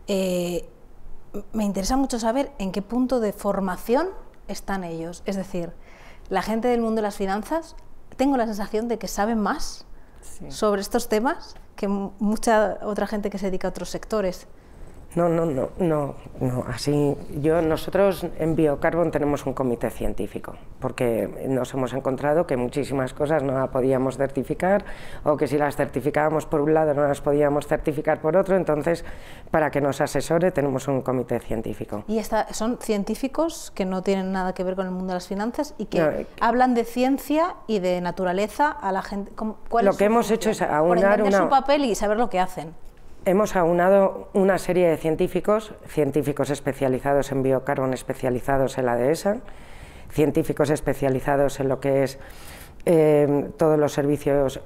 Me interesa mucho saber en qué punto de formación están ellos, es decir, la gente del mundo de las finanzas, tengo la sensación de que saben más sobre estos temas que mucha otra gente que se dedica a otros sectores. No, así nosotros en Biocarbon tenemos un comité científico, porque nos hemos encontrado que muchísimas cosas no las podíamos certificar, o que si las certificábamos por un lado no las podíamos certificar por otro, entonces para que nos asesore tenemos un comité científico. ¿Y son científicos que no tienen nada que ver con el mundo de las finanzas y que hablan de ciencia y de naturaleza a la gente? Lo que hemos hecho es aunar su papel y saber lo que hacen. Hemos aunado una serie de científicos especializados en biocarbon, especializados en la dehesa, científicos especializados en lo que es todos los servicios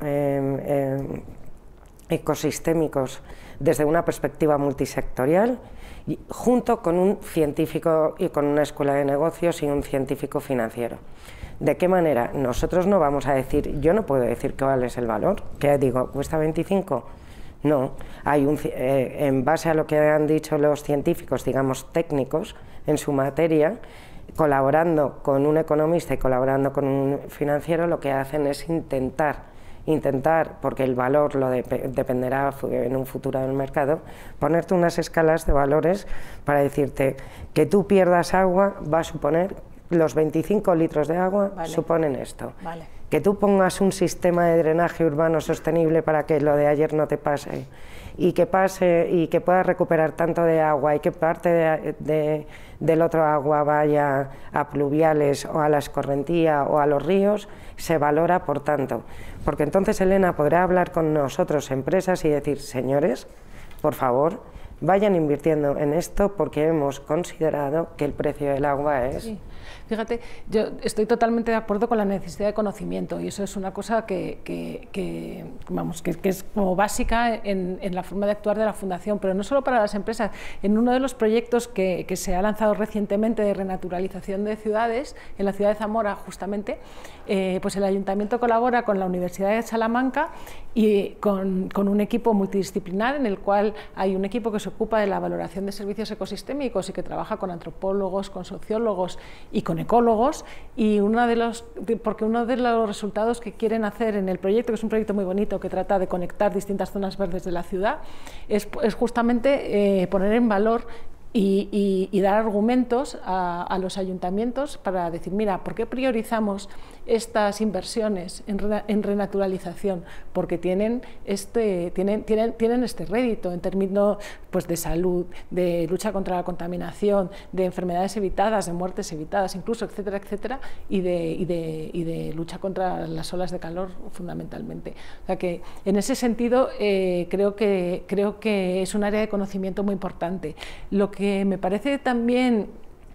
ecosistémicos desde una perspectiva multisectorial, junto con un científico y con una escuela de negocios y un científico financiero. ¿De qué manera? Nosotros no vamos a decir, yo no puedo decir cuál es el valor, que digo, ¿cuesta 25? No, hay en base a lo que han dicho los científicos, digamos técnicos en su materia, colaborando con un economista y colaborando con un financiero, lo que hacen es intentar, porque el valor dependerá en un futuro del mercado, ponerte unas escalas de valores para decirte que tú pierdas agua va a suponer, los 25 litros de agua suponen esto. Vale. Que tú pongas un sistema de drenaje urbano sostenible para que lo de ayer no te pase y que puedas recuperar tanto de agua y que parte del otro agua vaya a pluviales o a la escorrentía o a los ríos, se valora por tanto. Porque entonces Elena podrá hablar con nosotros, empresas, y decir, señores, por favor, vayan invirtiendo en esto porque hemos considerado que el precio del agua es... Sí. Fíjate, yo estoy totalmente de acuerdo con la necesidad de conocimiento y eso es una cosa que es como básica en la forma de actuar de la Fundación, pero no solo para las empresas. En uno de los proyectos que se ha lanzado recientemente de renaturalización de ciudades, en la ciudad de Zamora justamente, pues el Ayuntamiento colabora con la Universidad de Salamanca y con un equipo multidisciplinar en el cual hay un equipo que se ocupa de la valoración de servicios ecosistémicos y que trabaja con antropólogos, con sociólogos y con ecólogos, y porque uno de los resultados que quieren hacer en el proyecto, que es un proyecto muy bonito que trata de conectar distintas zonas verdes de la ciudad, es justamente poner en valor y dar argumentos a los ayuntamientos para decir, mira, ¿por qué priorizamos estas inversiones en renaturalización? Porque tienen este rédito en términos pues, de salud, de lucha contra la contaminación, de enfermedades evitadas, de muertes evitadas, incluso, etcétera, etcétera, y de lucha contra las olas de calor fundamentalmente. O sea que en ese sentido creo que es un área de conocimiento muy importante. Lo que me parece también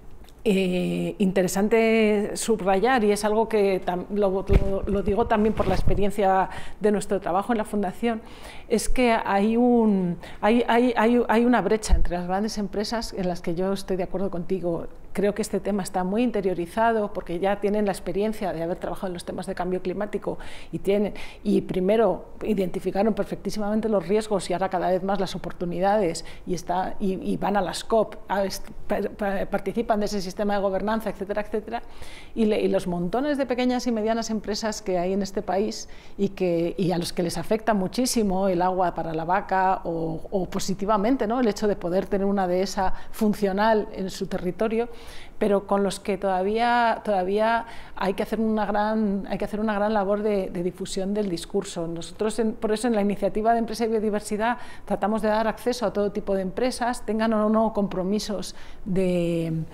interesante subrayar, y es algo que lo digo también por la experiencia de nuestro trabajo en la Fundación, es que hay una brecha entre las grandes empresas en las que yo estoy de acuerdo contigo. Creo que este tema está muy interiorizado porque ya tienen la experiencia de haber trabajado en los temas de cambio climático y primero identificaron perfectísimamente los riesgos y ahora cada vez más las oportunidades y van a las COP, participan de ese sistema de gobernanza, etcétera, etcétera, y los montones de pequeñas y medianas empresas que hay en este país y a los que les afecta muchísimo el agua para la vaca o positivamente, ¿no? El hecho de poder tener una dehesa funcional en su territorio, pero con los que todavía hay que hacer una gran labor de difusión del discurso. Nosotros, por eso, en la iniciativa de Empresa y Biodiversidad tratamos de dar acceso a todo tipo de empresas, tengan o no compromisos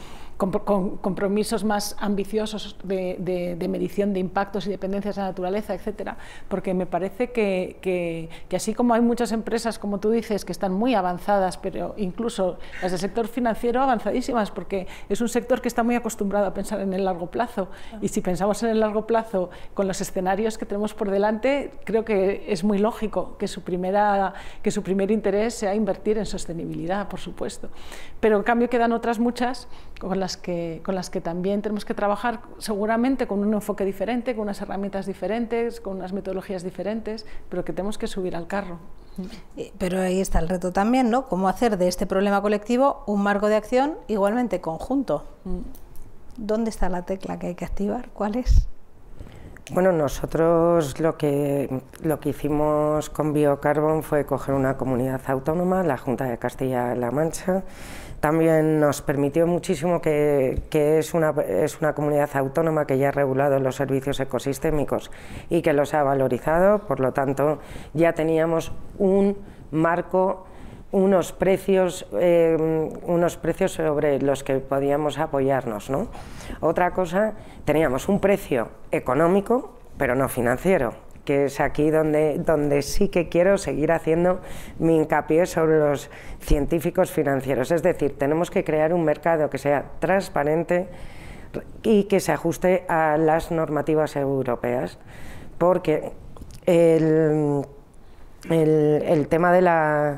compromisos más ambiciosos de medición de impactos y dependencias de la naturaleza, etcétera, porque me parece que así como hay muchas empresas, como tú dices, que están muy avanzadas, pero incluso las del sector financiero avanzadísimas, porque es un sector que está muy acostumbrado a pensar en el largo plazo, y si pensamos en el largo plazo con los escenarios que tenemos por delante, creo que es muy lógico que su primer interés sea invertir en sostenibilidad, por supuesto. Pero en cambio quedan otras muchas con las que también tenemos que trabajar, seguramente con un enfoque diferente, con unas herramientas diferentes, con unas metodologías diferentes, pero que tenemos que subir al carro. Pero ahí está el reto también, ¿no? Cómo hacer de este problema colectivo un marco de acción igualmente conjunto. ¿Dónde está la tecla que hay que activar? ¿Cuál es? Bueno, nosotros lo que hicimos con Biocarbon fue coger una comunidad autónoma, la Junta de Castilla-La Mancha. También nos permitió muchísimo que es una comunidad autónoma que ya ha regulado los servicios ecosistémicos y que los ha valorizado, por lo tanto ya teníamos un marco, unos precios sobre los que podíamos apoyarnos, ¿no? Otra cosa, teníamos un precio económico, pero no financiero, que es aquí donde sí que quiero seguir haciendo mi hincapié sobre los científicos financieros. Es decir, tenemos que crear un mercado que sea transparente y que se ajuste a las normativas europeas, porque el tema de la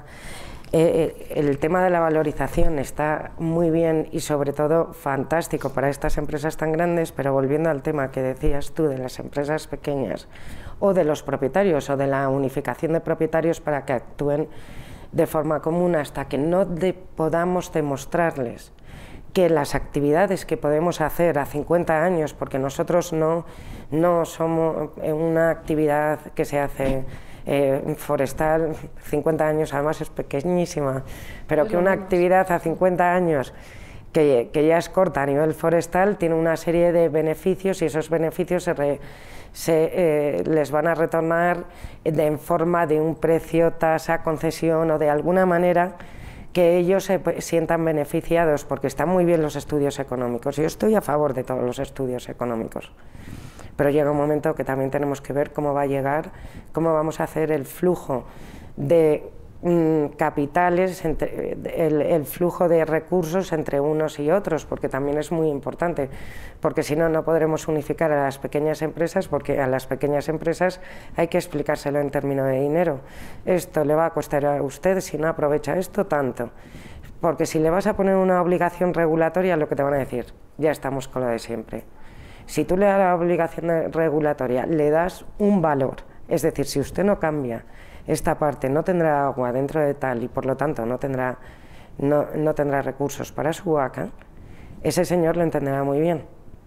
valorización está muy bien y sobre todo fantástico para estas empresas tan grandes, pero volviendo al tema que decías tú de las empresas pequeñas o de los propietarios o de la unificación de propietarios para que actúen de forma común, hasta que no podamos demostrarles que las actividades que podemos hacer a 50 años, porque nosotros no somos una actividad que se hace forestal, 50 años además es pequeñísima, pero que una actividad a 50 años que ya es corta a nivel forestal tiene una serie de beneficios, y esos beneficios les van a retornar en forma de un precio, tasa, concesión o de alguna manera que ellos se sientan beneficiados, porque están muy bien los estudios económicos. Yo estoy a favor de todos los estudios económicos, pero llega un momento que también tenemos que ver cómo va a llegar, cómo vamos a hacer el flujo de capitales, el flujo de recursos entre unos y otros, porque también es muy importante, porque si no, no podremos unificar a las pequeñas empresas, porque a las pequeñas empresas hay que explicárselo en términos de dinero. Esto le va a costar a usted si no aprovecha esto tanto, porque si le vas a poner una obligación regulatoria, lo que te van a decir, ya estamos con lo de siempre. Si tú le das la obligación regulatoria, le das un valor, es decir, si usted no cambia esta parte, no tendrá agua dentro de tal y por lo tanto no tendrá recursos para su vaca, ese señor lo entenderá muy bien.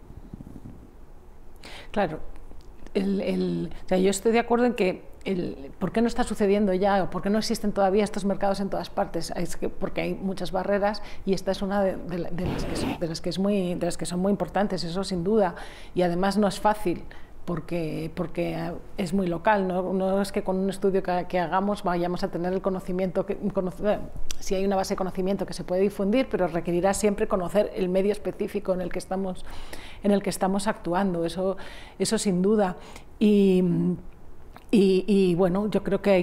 Claro, yo estoy de acuerdo en que ¿por qué no está sucediendo ya o por qué no existen todavía estos mercados en todas partes? Es que porque hay muchas barreras, y esta es una de las que son muy importantes, eso sin duda, y además no es fácil. Porque es muy local, no es que con un estudio que hagamos vayamos a tener el conocimiento, si hay una base de conocimiento que se puede difundir, pero requerirá siempre conocer el medio específico en el que estamos actuando, eso sin duda. Y bueno, yo creo que hay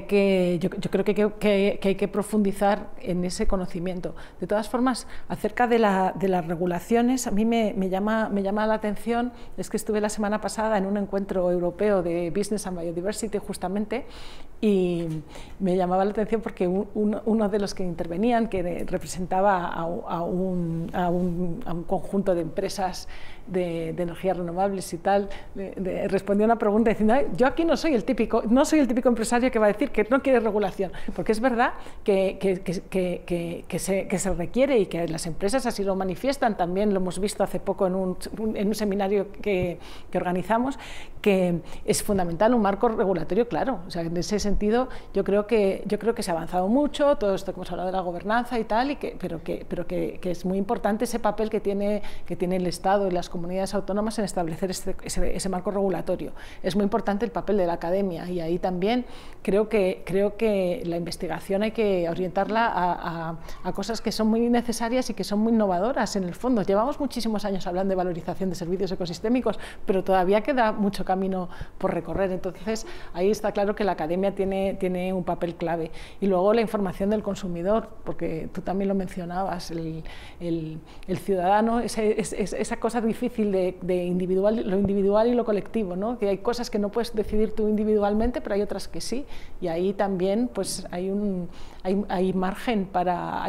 que profundizar en ese conocimiento. De todas formas, acerca de las regulaciones, a mí me llama la atención, es que estuve la semana pasada en un encuentro europeo de Business and Biodiversity justamente, y me llamaba la atención porque uno de los que intervenían, que representaba a un conjunto de empresas de energías renovables y tal, respondió a una pregunta diciendo: yo aquí no soy el típico empresario que va a decir que no quiere regulación, porque es verdad que se requiere, y que las empresas así lo manifiestan. También lo hemos visto hace poco en un seminario que organizamos, que es fundamental un marco regulatorio claro. O sea, en ese sentido yo creo que se ha avanzado mucho, todo esto que hemos hablado de la gobernanza y tal, pero que es muy importante ese papel que tiene el Estado y las comunidades autónomas en establecer ese marco regulatorio. Es muy importante el papel de la academia, y ahí también creo que la investigación hay que orientarla a cosas que son muy necesarias y que son muy innovadoras en el fondo. Llevamos muchísimos años hablando de valorización de servicios ecosistémicos, pero todavía queda mucho camino por recorrer. Entonces, ahí está claro que la academia tiene un papel clave. Y luego la información del consumidor, porque tú también lo mencionabas, el ciudadano, esa cosa difícil de lo individual y lo colectivo, ¿no? Que hay cosas que no puedes decidir tú individualmente, pero hay otras que sí, y ahí también pues hay margen para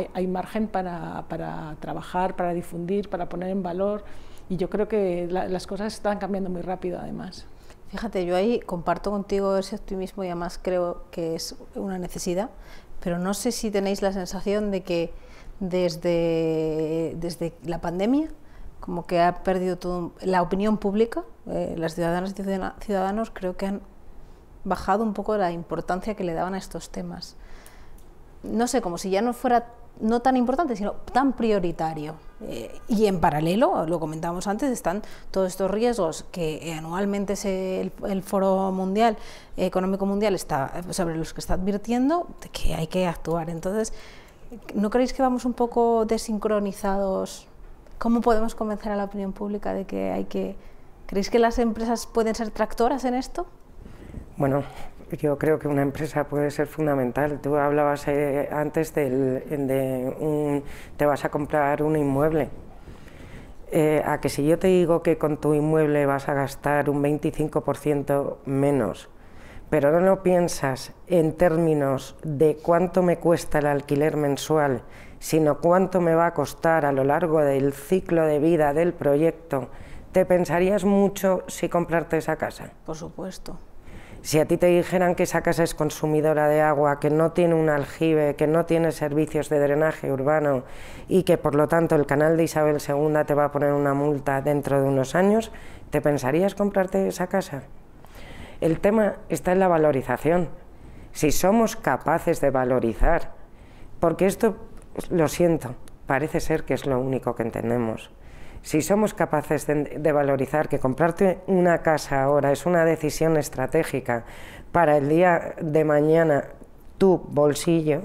trabajar, para difundir, para poner en valor, y yo creo que las cosas están cambiando muy rápido además. Fíjate, yo ahí comparto contigo ese optimismo y además creo que es una necesidad, pero no sé si tenéis la sensación de que desde la pandemia como que ha perdido todo, la opinión pública, las ciudadanas y ciudadanos creo que han bajado un poco la importancia que le daban a estos temas. No sé, como si ya no fuera no tan importante, sino tan prioritario. Y en paralelo, lo comentábamos antes, están todos estos riesgos que anualmente el Foro Mundial, Económico Mundial está sobre los que está advirtiendo de que hay que actuar. Entonces, ¿no creéis que vamos un poco desincronizados? ¿Cómo podemos convencer a la opinión pública de que hay que... ¿Creéis que las empresas pueden ser tractoras en esto? Bueno, yo creo que una empresa puede ser fundamental. Tú hablabas antes te vas a comprar un inmueble. A que si yo te digo que con tu inmueble vas a gastar un 25% menos, pero no lo piensas en términos de cuánto me cuesta el alquiler mensual, sino cuánto me va a costar a lo largo del ciclo de vida del proyecto, ¿te pensarías mucho si comprarte esa casa? Por supuesto. Si a ti te dijeran que esa casa es consumidora de agua, que no tiene un aljibe, que no tiene servicios de drenaje urbano y que por lo tanto el canal de Isabel II te va a poner una multa dentro de unos años, ¿te pensarías comprarte esa casa? El tema está en la valorización. Si somos capaces de valorizar, porque esto, lo siento, parece ser que es lo único que entendemos. Si somos capaces de valorizar que comprarte una casa ahora es una decisión estratégica para el día de mañana, tu bolsillo,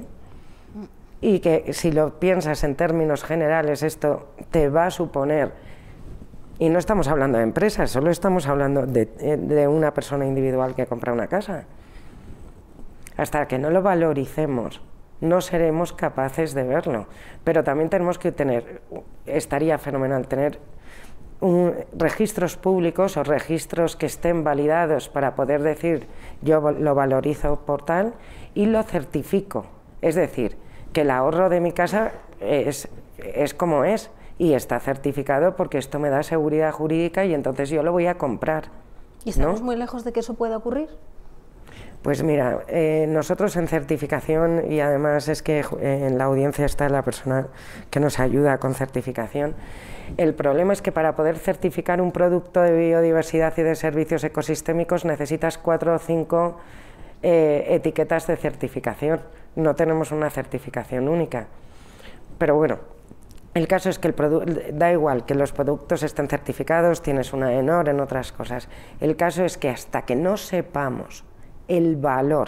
y que si lo piensas en términos generales esto te va a suponer, y no estamos hablando de empresas, solo estamos hablando de una persona individual que compra una casa, hasta que no lo valoricemos no seremos capaces de verlo, pero también tenemos que estaría fenomenal tener registros públicos o registros que estén validados para poder decir yo lo valorizo por tal y lo certifico, es decir, que el ahorro de mi casa es como es y está certificado porque esto me da seguridad jurídica y entonces yo lo voy a comprar. ¿Y estamos muy lejos de que eso pueda ocurrir? Pues mira, nosotros en certificación, y además es que en la audiencia está la persona que nos ayuda con certificación, el problema es que para poder certificar un producto de biodiversidad y de servicios ecosistémicos necesitas 4 o 5 etiquetas de certificación, no tenemos una certificación única, pero bueno, el caso es que da igual que los productos estén certificados, tienes una ENOR en otras cosas, el caso es que hasta que no sepamos el valor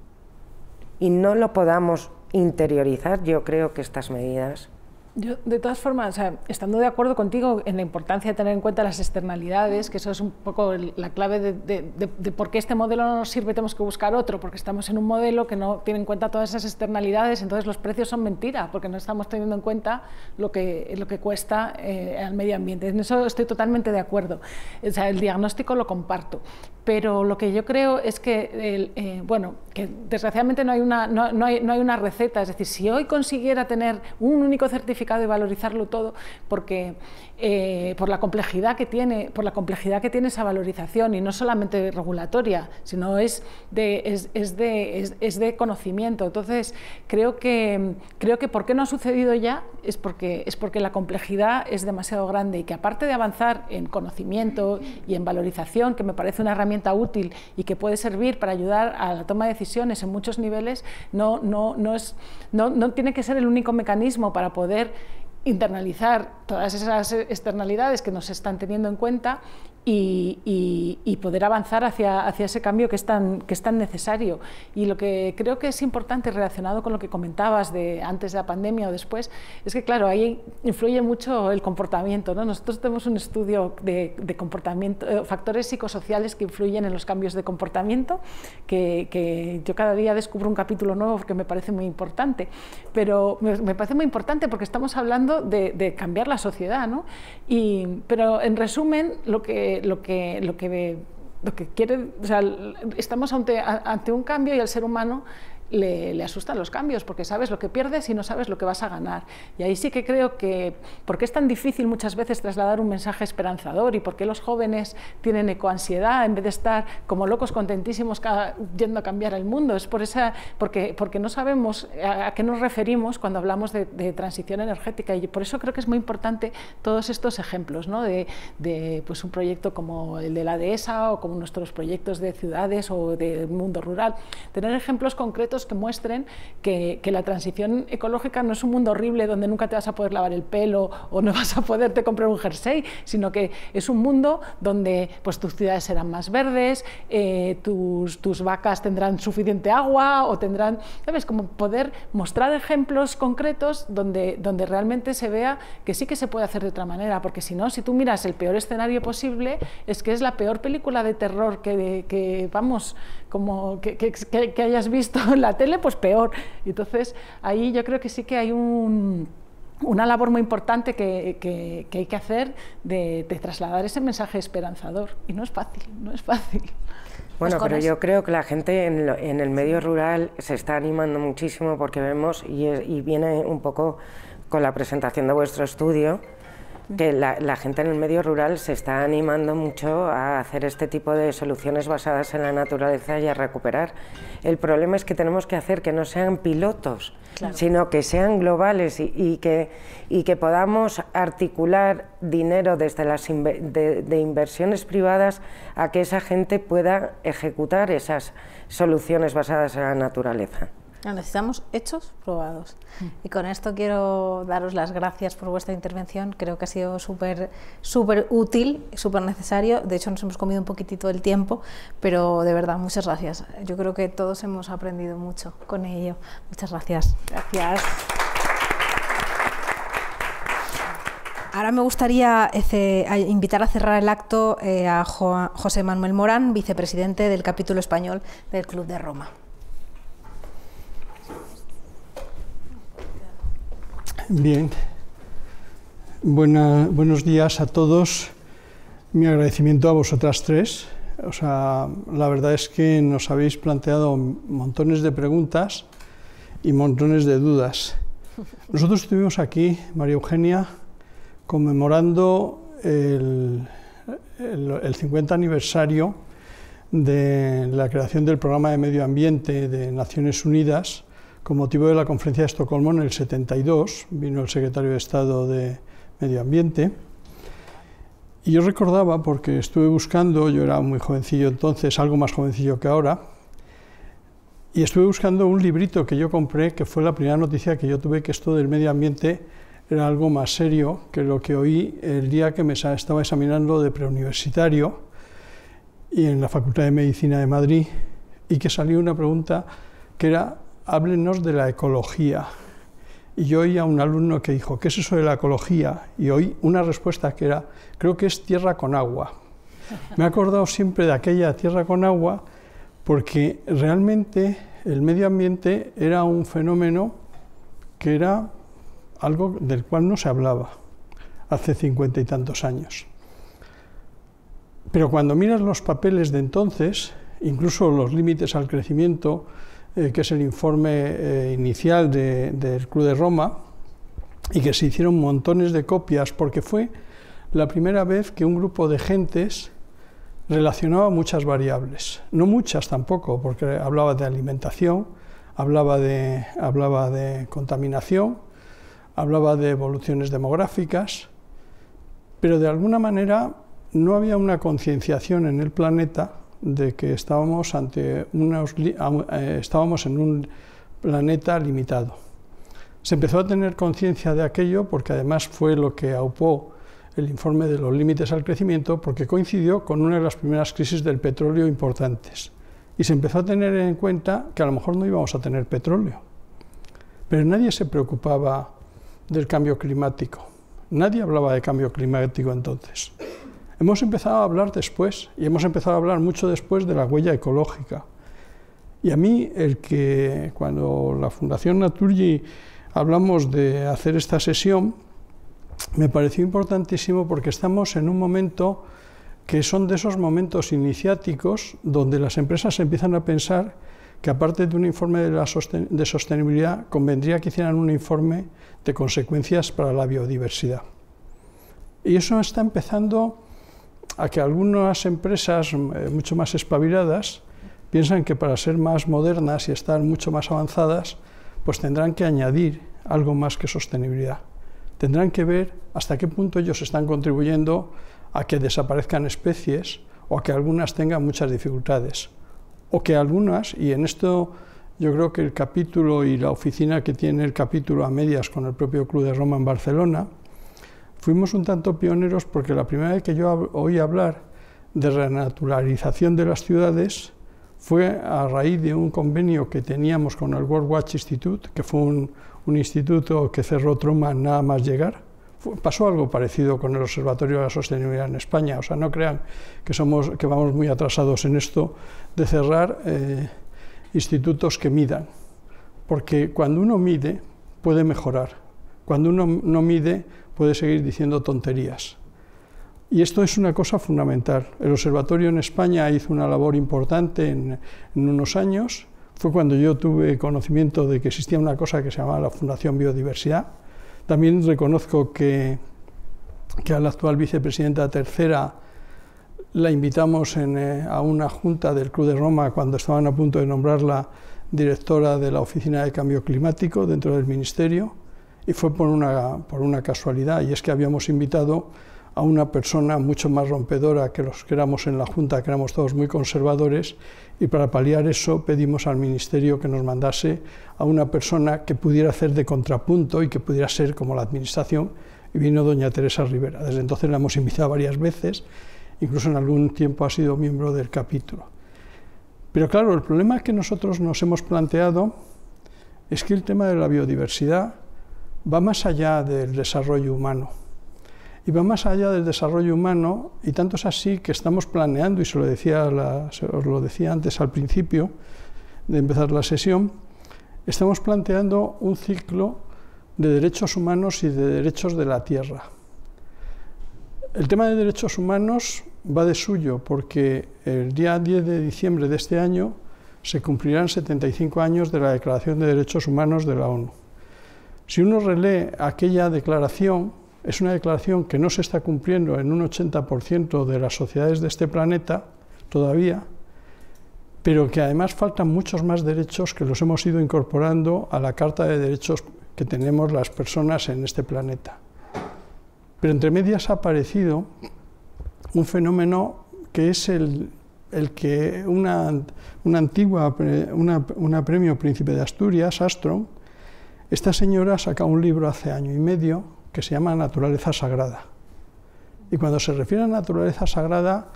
y no lo podamos interiorizar, yo creo que estas medidas... Yo, de todas formas, o sea, estando de acuerdo contigo en la importancia de tener en cuenta las externalidades, que eso es un poco la clave de por qué este modelo no nos sirve, tenemos que buscar otro, porque estamos en un modelo que no tiene en cuenta todas esas externalidades, entonces los precios son mentira, porque no estamos teniendo en cuenta lo que cuesta al medio ambiente. En eso estoy totalmente de acuerdo. O sea, el diagnóstico lo comparto, pero lo que yo creo es que, bueno, que desgraciadamente no hay una receta, es decir, si hoy consiguiera tener un único certificado y valorizarlo todo, porque por la complejidad que tiene esa valorización, y no solamente regulatoria, sino es de conocimiento. Entonces creo que ¿por qué no ha sucedido ya? Es porque la complejidad es demasiado grande, y que aparte de avanzar en conocimiento y en valorización, que me parece una herramienta útil y que puede servir para ayudar a la toma de decisiones en muchos niveles, no tiene que ser el único mecanismo para poder internalizar todas esas externalidades que nos están teniendo en cuenta, y poder avanzar hacia ese cambio que es tan necesario. Y lo que creo que es importante relacionado con lo que comentabas de antes de la pandemia o después, es que claro, ahí influye mucho el comportamiento, ¿no? Nosotros tenemos un estudio de comportamiento, factores psicosociales que influyen en los cambios de comportamiento, que yo cada día descubro un capítulo nuevo que me parece muy importante, pero me parece muy importante porque estamos hablando de cambiar la sociedad, ¿no? Pero en resumen, lo que quiere, o sea, estamos ante un cambio y al ser humano le asustan los cambios, porque sabes lo que pierdes y no sabes lo que vas a ganar. Y ahí sí que creo que, porque es tan difícil muchas veces trasladar un mensaje esperanzador y por qué los jóvenes tienen ecoansiedad en vez de estar como locos contentísimos yendo a cambiar el mundo, es porque no sabemos a qué nos referimos cuando hablamos de transición energética, y por eso creo que es muy importante todos estos ejemplos, ¿no? de pues un proyecto como el de la dehesa o como nuestros proyectos de ciudades o del mundo rural, tener ejemplos concretos que muestren que la transición ecológica no es un mundo horrible donde nunca te vas a poder lavar el pelo o no vas a poderte comprar un jersey, sino que es un mundo donde pues, tus ciudades serán más verdes, tus vacas tendrán suficiente agua o tendrán, ¿sabes? Como poder mostrar ejemplos concretos donde realmente se vea que sí que se puede hacer de otra manera, porque si no, si tú miras el peor escenario posible, es que es la peor película de terror que vamos, como que hayas visto en la tele, pues peor. Entonces ahí yo creo que sí que hay una labor muy importante que hay que hacer de trasladar ese mensaje esperanzador, y no es fácil, no es fácil. Bueno, pero yo creo que la gente en el medio rural se está animando muchísimo, porque vemos, y viene un poco con la presentación de vuestro estudio, que la gente en el medio rural se está animando mucho a hacer este tipo de soluciones basadas en la naturaleza y a recuperar. El problema es que tenemos que hacer que no sean pilotos, claro, sino que sean globales y que podamos articular dinero desde las de inversiones privadas a que esa gente pueda ejecutar esas soluciones basadas en la naturaleza. Necesitamos hechos probados. Y con esto quiero daros las gracias por vuestra intervención. Creo que ha sido súper útil, súper necesario. De hecho, nos hemos comido un poquitito el tiempo, pero de verdad, muchas gracias. Yo creo que todos hemos aprendido mucho con ello. Muchas gracias. Gracias. Ahora me gustaría invitar a cerrar el acto a José Manuel Morán, vicepresidente del capítulo español del Club de Roma. Bien, buenos días a todos. Mi agradecimiento a vosotras tres. O sea, la verdad es que nos habéis planteado montones de preguntas y montones de dudas. Nosotros estuvimos aquí, María Eugenia, conmemorando el 50 aniversario de la creación del Programa de Medio Ambiente de Naciones Unidas. Con motivo de la Conferencia de Estocolmo en el 72, vino el secretario de Estado de Medio Ambiente, y yo recordaba, porque estuve buscando, yo era muy jovencillo entonces, algo más jovencillo que ahora, y estuve buscando un librito que yo compré, que fue la primera noticia que yo tuve, que esto del medio ambiente era algo más serio que lo que oí el día que me estaba examinando de preuniversitario y en la Facultad de Medicina de Madrid, y que salió una pregunta que era: háblenos de la ecología. Y yo oí a un alumno que dijo: ¿qué es eso de la ecología? Y oí una respuesta que era: creo que es tierra con agua. Me he acordado siempre de aquella tierra con agua, porque realmente el medio ambiente era un fenómeno que era algo del cual no se hablaba hace 50 y tantos años. Pero cuando miras los papeles de entonces, incluso los límites al crecimiento, que es el informe inicial del Club de Roma, y que se hicieron montones de copias, porque fue la primera vez que un grupo de gentes relacionaba muchas variables. No muchas tampoco, porque hablaba de alimentación, hablaba de contaminación, hablaba de evoluciones demográficas, pero de alguna manera no había una concienciación en el planeta de que estábamos en un planeta limitado. Se empezó a tener conciencia de aquello porque además fue lo que aupó el informe de los límites al crecimiento, porque coincidió con una de las primeras crisis del petróleo importantes. Y se empezó a tener en cuenta que a lo mejor no íbamos a tener petróleo. Pero nadie se preocupaba del cambio climático. Nadie hablaba de cambio climático entonces. Hemos empezado a hablar después, y hemos empezado a hablar mucho después de la huella ecológica. Y a mí, cuando la Fundación Naturgy hablamos de hacer esta sesión, me pareció importantísimo porque estamos en un momento que son de esos momentos iniciáticos donde las empresas empiezan a pensar que aparte de un informe de sostenibilidad, convendría que hicieran un informe de consecuencias para la biodiversidad. Y eso está empezando a que algunas empresas mucho más espabiladas piensan que para ser más modernas y estar mucho más avanzadas, pues tendrán que añadir algo más que sostenibilidad. Tendrán que ver hasta qué punto ellos están contribuyendo a que desaparezcan especies o a que algunas tengan muchas dificultades. O que algunas, y en esto yo creo que el capítulo y la oficina que tiene el capítulo a medias con el propio Club de Roma en Barcelona, fuimos un tanto pioneros porque la primera vez que yo oí hablar de renaturalización de las ciudades fue a raíz de un convenio que teníamos con el World Watch Institute, que fue un instituto que cerró Truman nada más llegar. Pasó algo parecido con el Observatorio de la Sostenibilidad en España, o sea, no crean que vamos muy atrasados en esto de cerrar institutos que midan, porque cuando uno mide puede mejorar, cuando uno no mide puede seguir diciendo tonterías. Y esto es una cosa fundamental. El observatorio en España hizo una labor importante en unos años. Fue cuando yo tuve conocimiento de que existía una cosa que se llamaba la Fundación Biodiversidad. También reconozco que a la actual vicepresidenta tercera la invitamos a una junta del Club de Roma cuando estaban a punto de nombrarla directora de la Oficina de Cambio Climático dentro del Ministerio, y fue por una casualidad, y es que habíamos invitado a una persona mucho más rompedora que los que éramos en la Junta, que éramos todos muy conservadores, y para paliar eso pedimos al Ministerio que nos mandase a una persona que pudiera hacer de contrapunto y que pudiera ser como la Administración, y vino doña Teresa Rivera. Desde entonces la hemos invitado varias veces, incluso en algún tiempo ha sido miembro del capítulo. Pero claro, el problema que nosotros nos hemos planteado es que el tema de la biodiversidad va más allá del desarrollo humano. Y va más allá del desarrollo humano, y tanto es así que estamos planeando, y os lo decía antes al principio de empezar la sesión, estamos planteando un ciclo de derechos humanos y de derechos de la tierra. El tema de derechos humanos va de suyo, porque el día 10 de diciembre de este año se cumplirán 75 años de la Declaración de Derechos Humanos de la ONU. Si uno relee aquella declaración, es una declaración que no se está cumpliendo en un 80% de las sociedades de este planeta todavía, pero que además faltan muchos más derechos que los hemos ido incorporando a la Carta de Derechos que tenemos las personas en este planeta. Pero entre medias ha aparecido un fenómeno que es el que una premio Príncipe de Asturias, Armstrong, esta señora saca un libro hace año y medio que se llama Naturaleza Sagrada. Y cuando se refiere a naturaleza sagrada,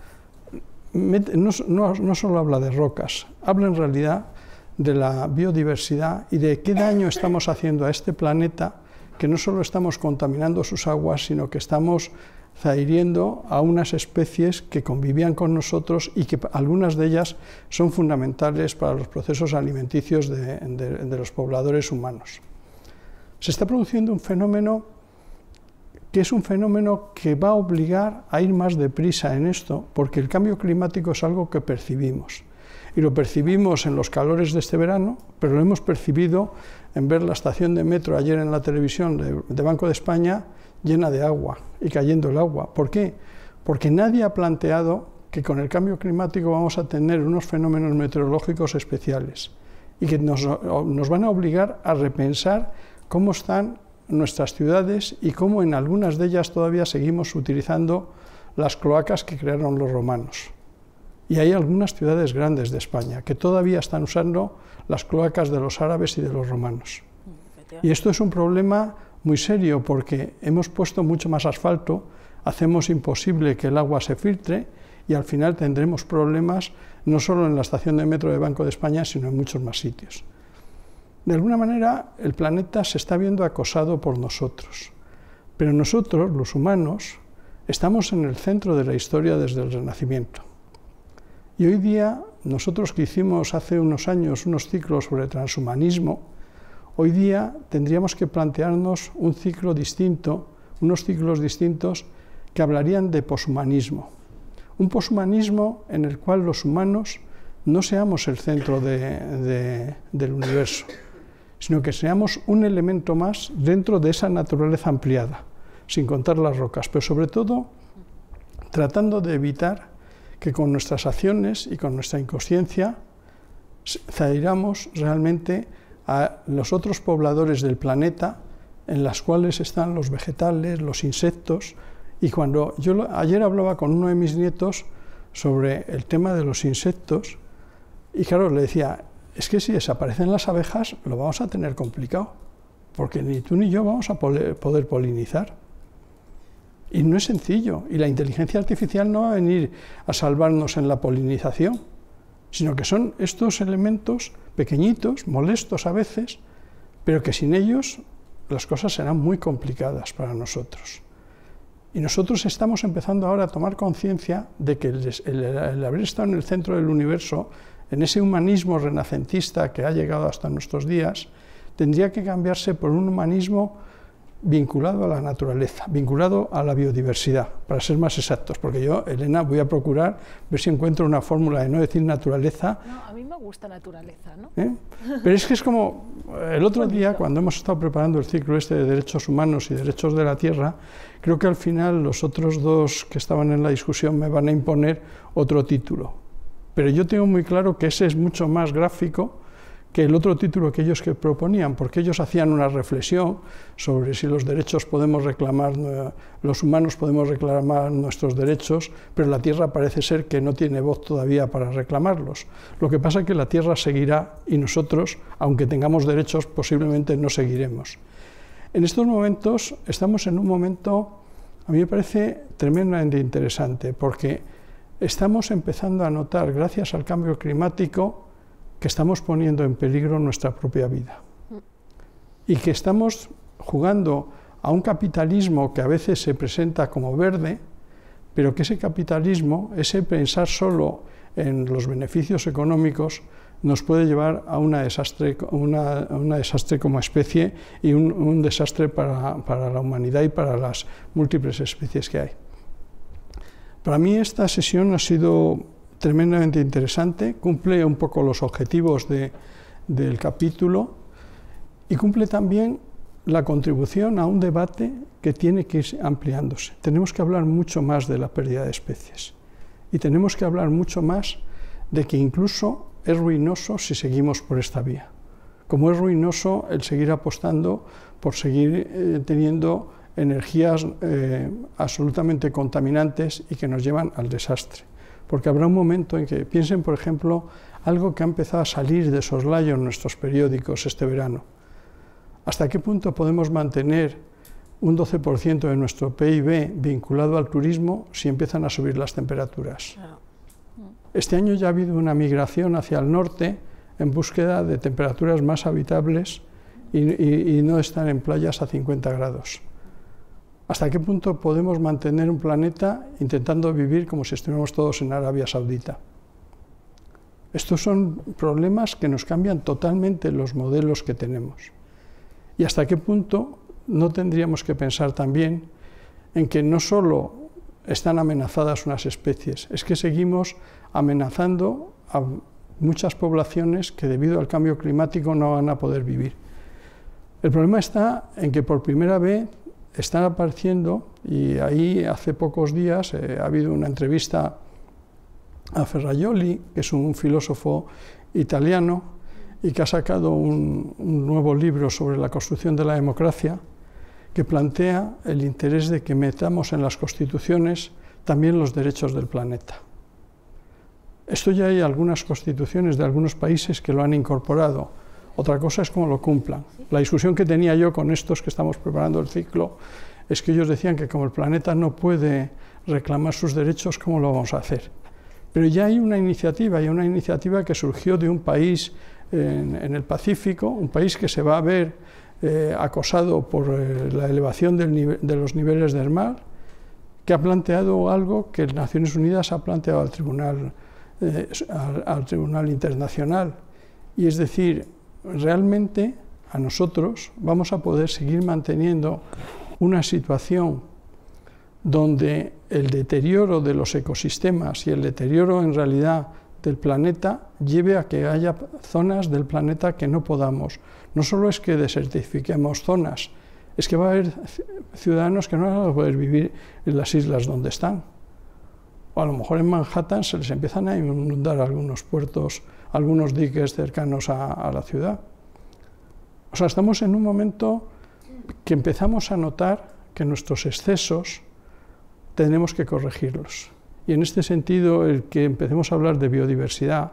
no solo habla de rocas, habla en realidad de la biodiversidad y de qué daño estamos haciendo a este planeta, que no solo estamos contaminando sus aguas, sino que estamos zahiriendo a unas especies que convivían con nosotros y que algunas de ellas son fundamentales para los procesos alimenticios de los pobladores humanos. Se está produciendo un fenómeno que es un fenómeno que va a obligar a ir más deprisa en esto, porque el cambio climático es algo que percibimos. Y lo percibimos en los calores de este verano, pero lo hemos percibido en ver la estación de metro ayer en la televisión de Banco de España llena de agua y cayendo el agua. ¿Por qué? Porque nadie ha planteado que con el cambio climático vamos a tener unos fenómenos meteorológicos especiales y que nos van a obligar a repensar cómo están nuestras ciudades y cómo en algunas de ellas todavía seguimos utilizando las cloacas que crearon los romanos. Y hay algunas ciudades grandes de España que todavía están usando las cloacas de los árabes y de los romanos. Y esto es un problema muy serio porque hemos puesto mucho más asfalto, hacemos imposible que el agua se filtre y al final tendremos problemas no solo en la estación de metro de Banco de España, sino en muchos más sitios. De alguna manera, el planeta se está viendo acosado por nosotros, pero nosotros, los humanos, estamos en el centro de la historia desde el Renacimiento. Y hoy día, nosotros que hicimos hace unos años unos ciclos sobre transhumanismo, hoy día tendríamos que plantearnos un ciclo distinto, unos ciclos distintos que hablarían de poshumanismo. Un poshumanismo en el cual los humanos no seamos el centro del universo, sino que seamos un elemento más dentro de esa naturaleza ampliada, sin contar las rocas, pero sobre todo tratando de evitar que con nuestras acciones y con nuestra inconsciencia zairamos realmente a los otros pobladores del planeta, en las cuales están los vegetales, los insectos. Y cuando ayer hablaba con uno de mis nietos sobre el tema de los insectos, y claro, le decía, es que si desaparecen las abejas lo vamos a tener complicado, porque ni tú ni yo vamos a poder polinizar. Y no es sencillo, y la inteligencia artificial no va a venir a salvarnos en la polinización, sino que son estos elementos pequeñitos, molestos a veces, pero que sin ellos las cosas serán muy complicadas para nosotros. Y nosotros estamos empezando ahora a tomar conciencia de que el haber estado en el centro del universo, en ese humanismo renacentista que ha llegado hasta nuestros días, tendría que cambiarse por un humanismo vinculado a la naturaleza, vinculado a la biodiversidad, para ser más exactos, porque yo, Elena, voy a procurar ver si encuentro una fórmula de no decir naturaleza. No, a mí me gusta naturaleza, ¿no? Pero es que es como el otro día, cuando hemos estado preparando el ciclo este de derechos humanos y derechos de la tierra, creo que al final los otros dos que estaban en la discusión me van a imponer otro título. Pero yo tengo muy claro que ese es mucho más gráfico que el otro título que ellos proponían, porque ellos hacían una reflexión sobre si los derechos podemos reclamar, los humanos podemos reclamar nuestros derechos, pero la Tierra parece ser que no tiene voz todavía para reclamarlos. Lo que pasa es que la Tierra seguirá y nosotros, aunque tengamos derechos, posiblemente no seguiremos. En estos momentos estamos en un momento, a mí me parece tremendamente interesante, porque estamos empezando a notar, gracias al cambio climático, que estamos poniendo en peligro nuestra propia vida y que estamos jugando a un capitalismo que a veces se presenta como verde, pero que ese capitalismo, ese pensar solo en los beneficios económicos, nos puede llevar a una desastre como especie y un desastre para la humanidad y para las múltiples especies que hay. Para mí esta sesión ha sido tremendamente interesante, cumple un poco los objetivos del capítulo y cumple también la contribución a un debate que tiene que ir ampliándose. Tenemos que hablar mucho más de la pérdida de especies y tenemos que hablar mucho más de que incluso es ruinoso si seguimos por esta vía, como es ruinoso el seguir apostando por seguir teniendo energías absolutamente contaminantes y que nos llevan al desastre. Porque habrá un momento en que piensen, por ejemplo, algo que ha empezado a salir de soslayo en nuestros periódicos este verano. ¿Hasta qué punto podemos mantener un 12% de nuestro PIB vinculado al turismo si empiezan a subir las temperaturas? Este año ya ha habido una migración hacia el norte en búsqueda de temperaturas más habitables y no estar en playas a 50 grados. ¿Hasta qué punto podemos mantener un planeta intentando vivir como si estuviéramos todos en Arabia Saudita? Estos son problemas que nos cambian totalmente los modelos que tenemos. ¿Y hasta qué punto no tendríamos que pensar también en que no solo están amenazadas unas especies, es que seguimos amenazando a muchas poblaciones que debido al cambio climático no van a poder vivir? El problema está en que por primera vez están apareciendo, y ahí hace pocos días ha habido una entrevista a Ferrajoli, que es un filósofo italiano y que ha sacado un nuevo libro sobre la construcción de la democracia, que plantea el interés de que metamos en las constituciones también los derechos del planeta. Esto ya hay algunas constituciones de algunos países que lo han incorporado. Otra cosa es cómo lo cumplan. La discusión que tenía yo con estos que estamos preparando el ciclo es que ellos decían que como el planeta no puede reclamar sus derechos, ¿cómo lo vamos a hacer? Pero ya hay una iniciativa que surgió de un país en el Pacífico, un país que se va a ver acosado por la elevación de los niveles del mar, que ha planteado algo que Naciones Unidas ha planteado al Tribunal Internacional. Y es decir, realmente a nosotros vamos a poder seguir manteniendo una situación donde el deterioro de los ecosistemas y el deterioro en realidad del planeta lleve a que haya zonas del planeta que no podamos. No solo es que desertifiquemos zonas, es que va a haber ciudadanos que no van a poder vivir en las islas donde están. O a lo mejor en Manhattan se les empiezan a inundar algunos puertos, algunos diques cercanos a la ciudad. O sea, estamos en un momento que empezamos a notar que nuestros excesos tenemos que corregirlos. Y en este sentido, el que empecemos a hablar de biodiversidad,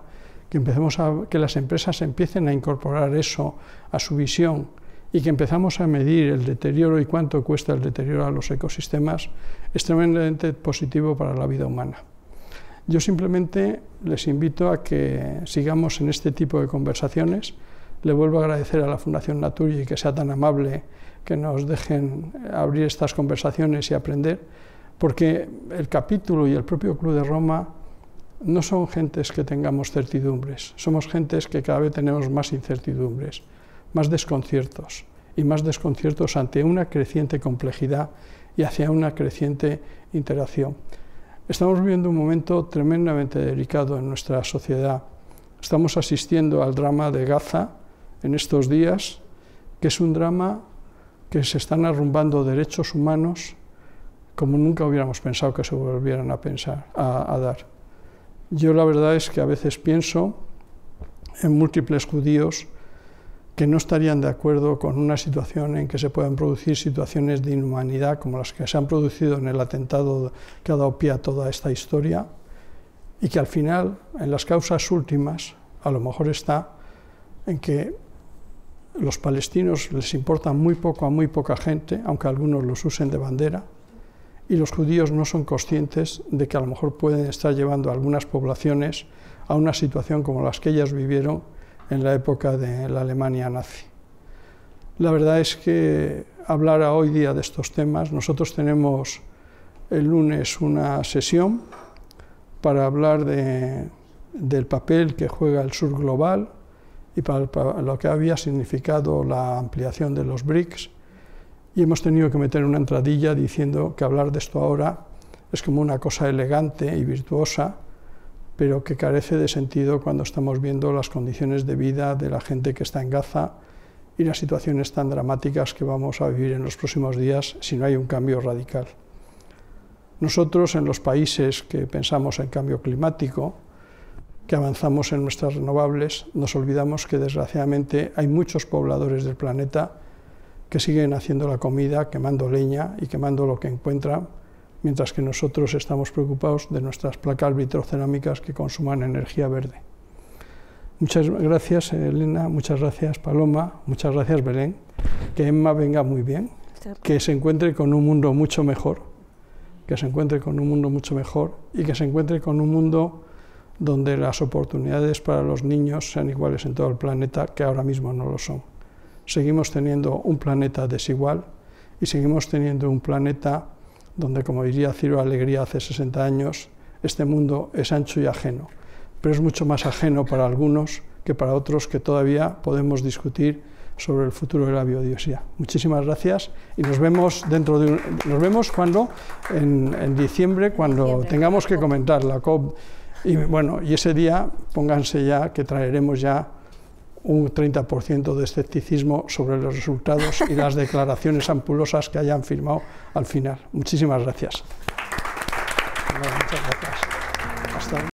que las empresas empiecen a incorporar eso a su visión y que empezamos a medir el deterioro y cuánto cuesta el deterioro a los ecosistemas, es tremendamente positivo para la vida humana. Yo simplemente les invito a que sigamos en este tipo de conversaciones. Le vuelvo a agradecer a la Fundación Naturgy que sea tan amable que nos dejen abrir estas conversaciones y aprender, porque el capítulo y el propio Club de Roma no son gentes que tengamos certidumbres, somos gentes que cada vez tenemos más incertidumbres, más desconciertos, y más desconciertos ante una creciente complejidad y hacia una creciente interacción. Estamos viviendo un momento tremendamente delicado en nuestra sociedad. Estamos asistiendo al drama de Gaza en estos días, que es un drama que se están arrumbando derechos humanos como nunca hubiéramos pensado que se volvieran a dar. Yo la verdad es que a veces pienso en múltiples judíos que no estarían de acuerdo con una situación en que se puedan producir situaciones de inhumanidad como las que se han producido en el atentado que ha dado pie a toda esta historia, y que al final, en las causas últimas, a lo mejor está en que los palestinos les importan muy poco a muy poca gente, aunque algunos los usen de bandera, y los judíos no son conscientes de que a lo mejor pueden estar llevando a algunas poblaciones a una situación como las que ellas vivieron en la época de la Alemania nazi. La verdad es que hablar hoy día de estos temas, nosotros tenemos el lunes una sesión para hablar del papel que juega el sur global y para lo que había significado la ampliación de los BRICS, y hemos tenido que meter una entradilla diciendo que hablar de esto ahora es como una cosa elegante y virtuosa, pero que carece de sentido cuando estamos viendo las condiciones de vida de la gente que está en Gaza y las situaciones tan dramáticas que vamos a vivir en los próximos días si no hay un cambio radical. Nosotros, en los países que pensamos en cambio climático, que avanzamos en nuestras renovables, nos olvidamos que desgraciadamente hay muchos pobladores del planeta que siguen haciendo la comida, quemando leña y quemando lo que encuentran, mientras que nosotros estamos preocupados de nuestras placas vitrocerámicas que consuman energía verde. Muchas gracias, Elena, muchas gracias, Paloma, muchas gracias, Belén. Que Emma venga muy bien, que se encuentre con un mundo mucho mejor, y que se encuentre con un mundo donde las oportunidades para los niños sean iguales en todo el planeta, que ahora mismo no lo son. Seguimos teniendo un planeta desigual y seguimos teniendo un planeta donde, como diría Ciro Alegría hace 60 años, este mundo es ancho y ajeno, pero es mucho más ajeno para algunos que para otros que todavía podemos discutir sobre el futuro de la biodiversidad. Muchísimas gracias y nos vemos cuando en diciembre, cuando tengamos que comentar la COP, y bueno, y ese día pónganse ya que traeremos ya un 30% de escepticismo sobre los resultados y las declaraciones ampulosas que hayan firmado al final. Muchísimas gracias. Muchas gracias. Hasta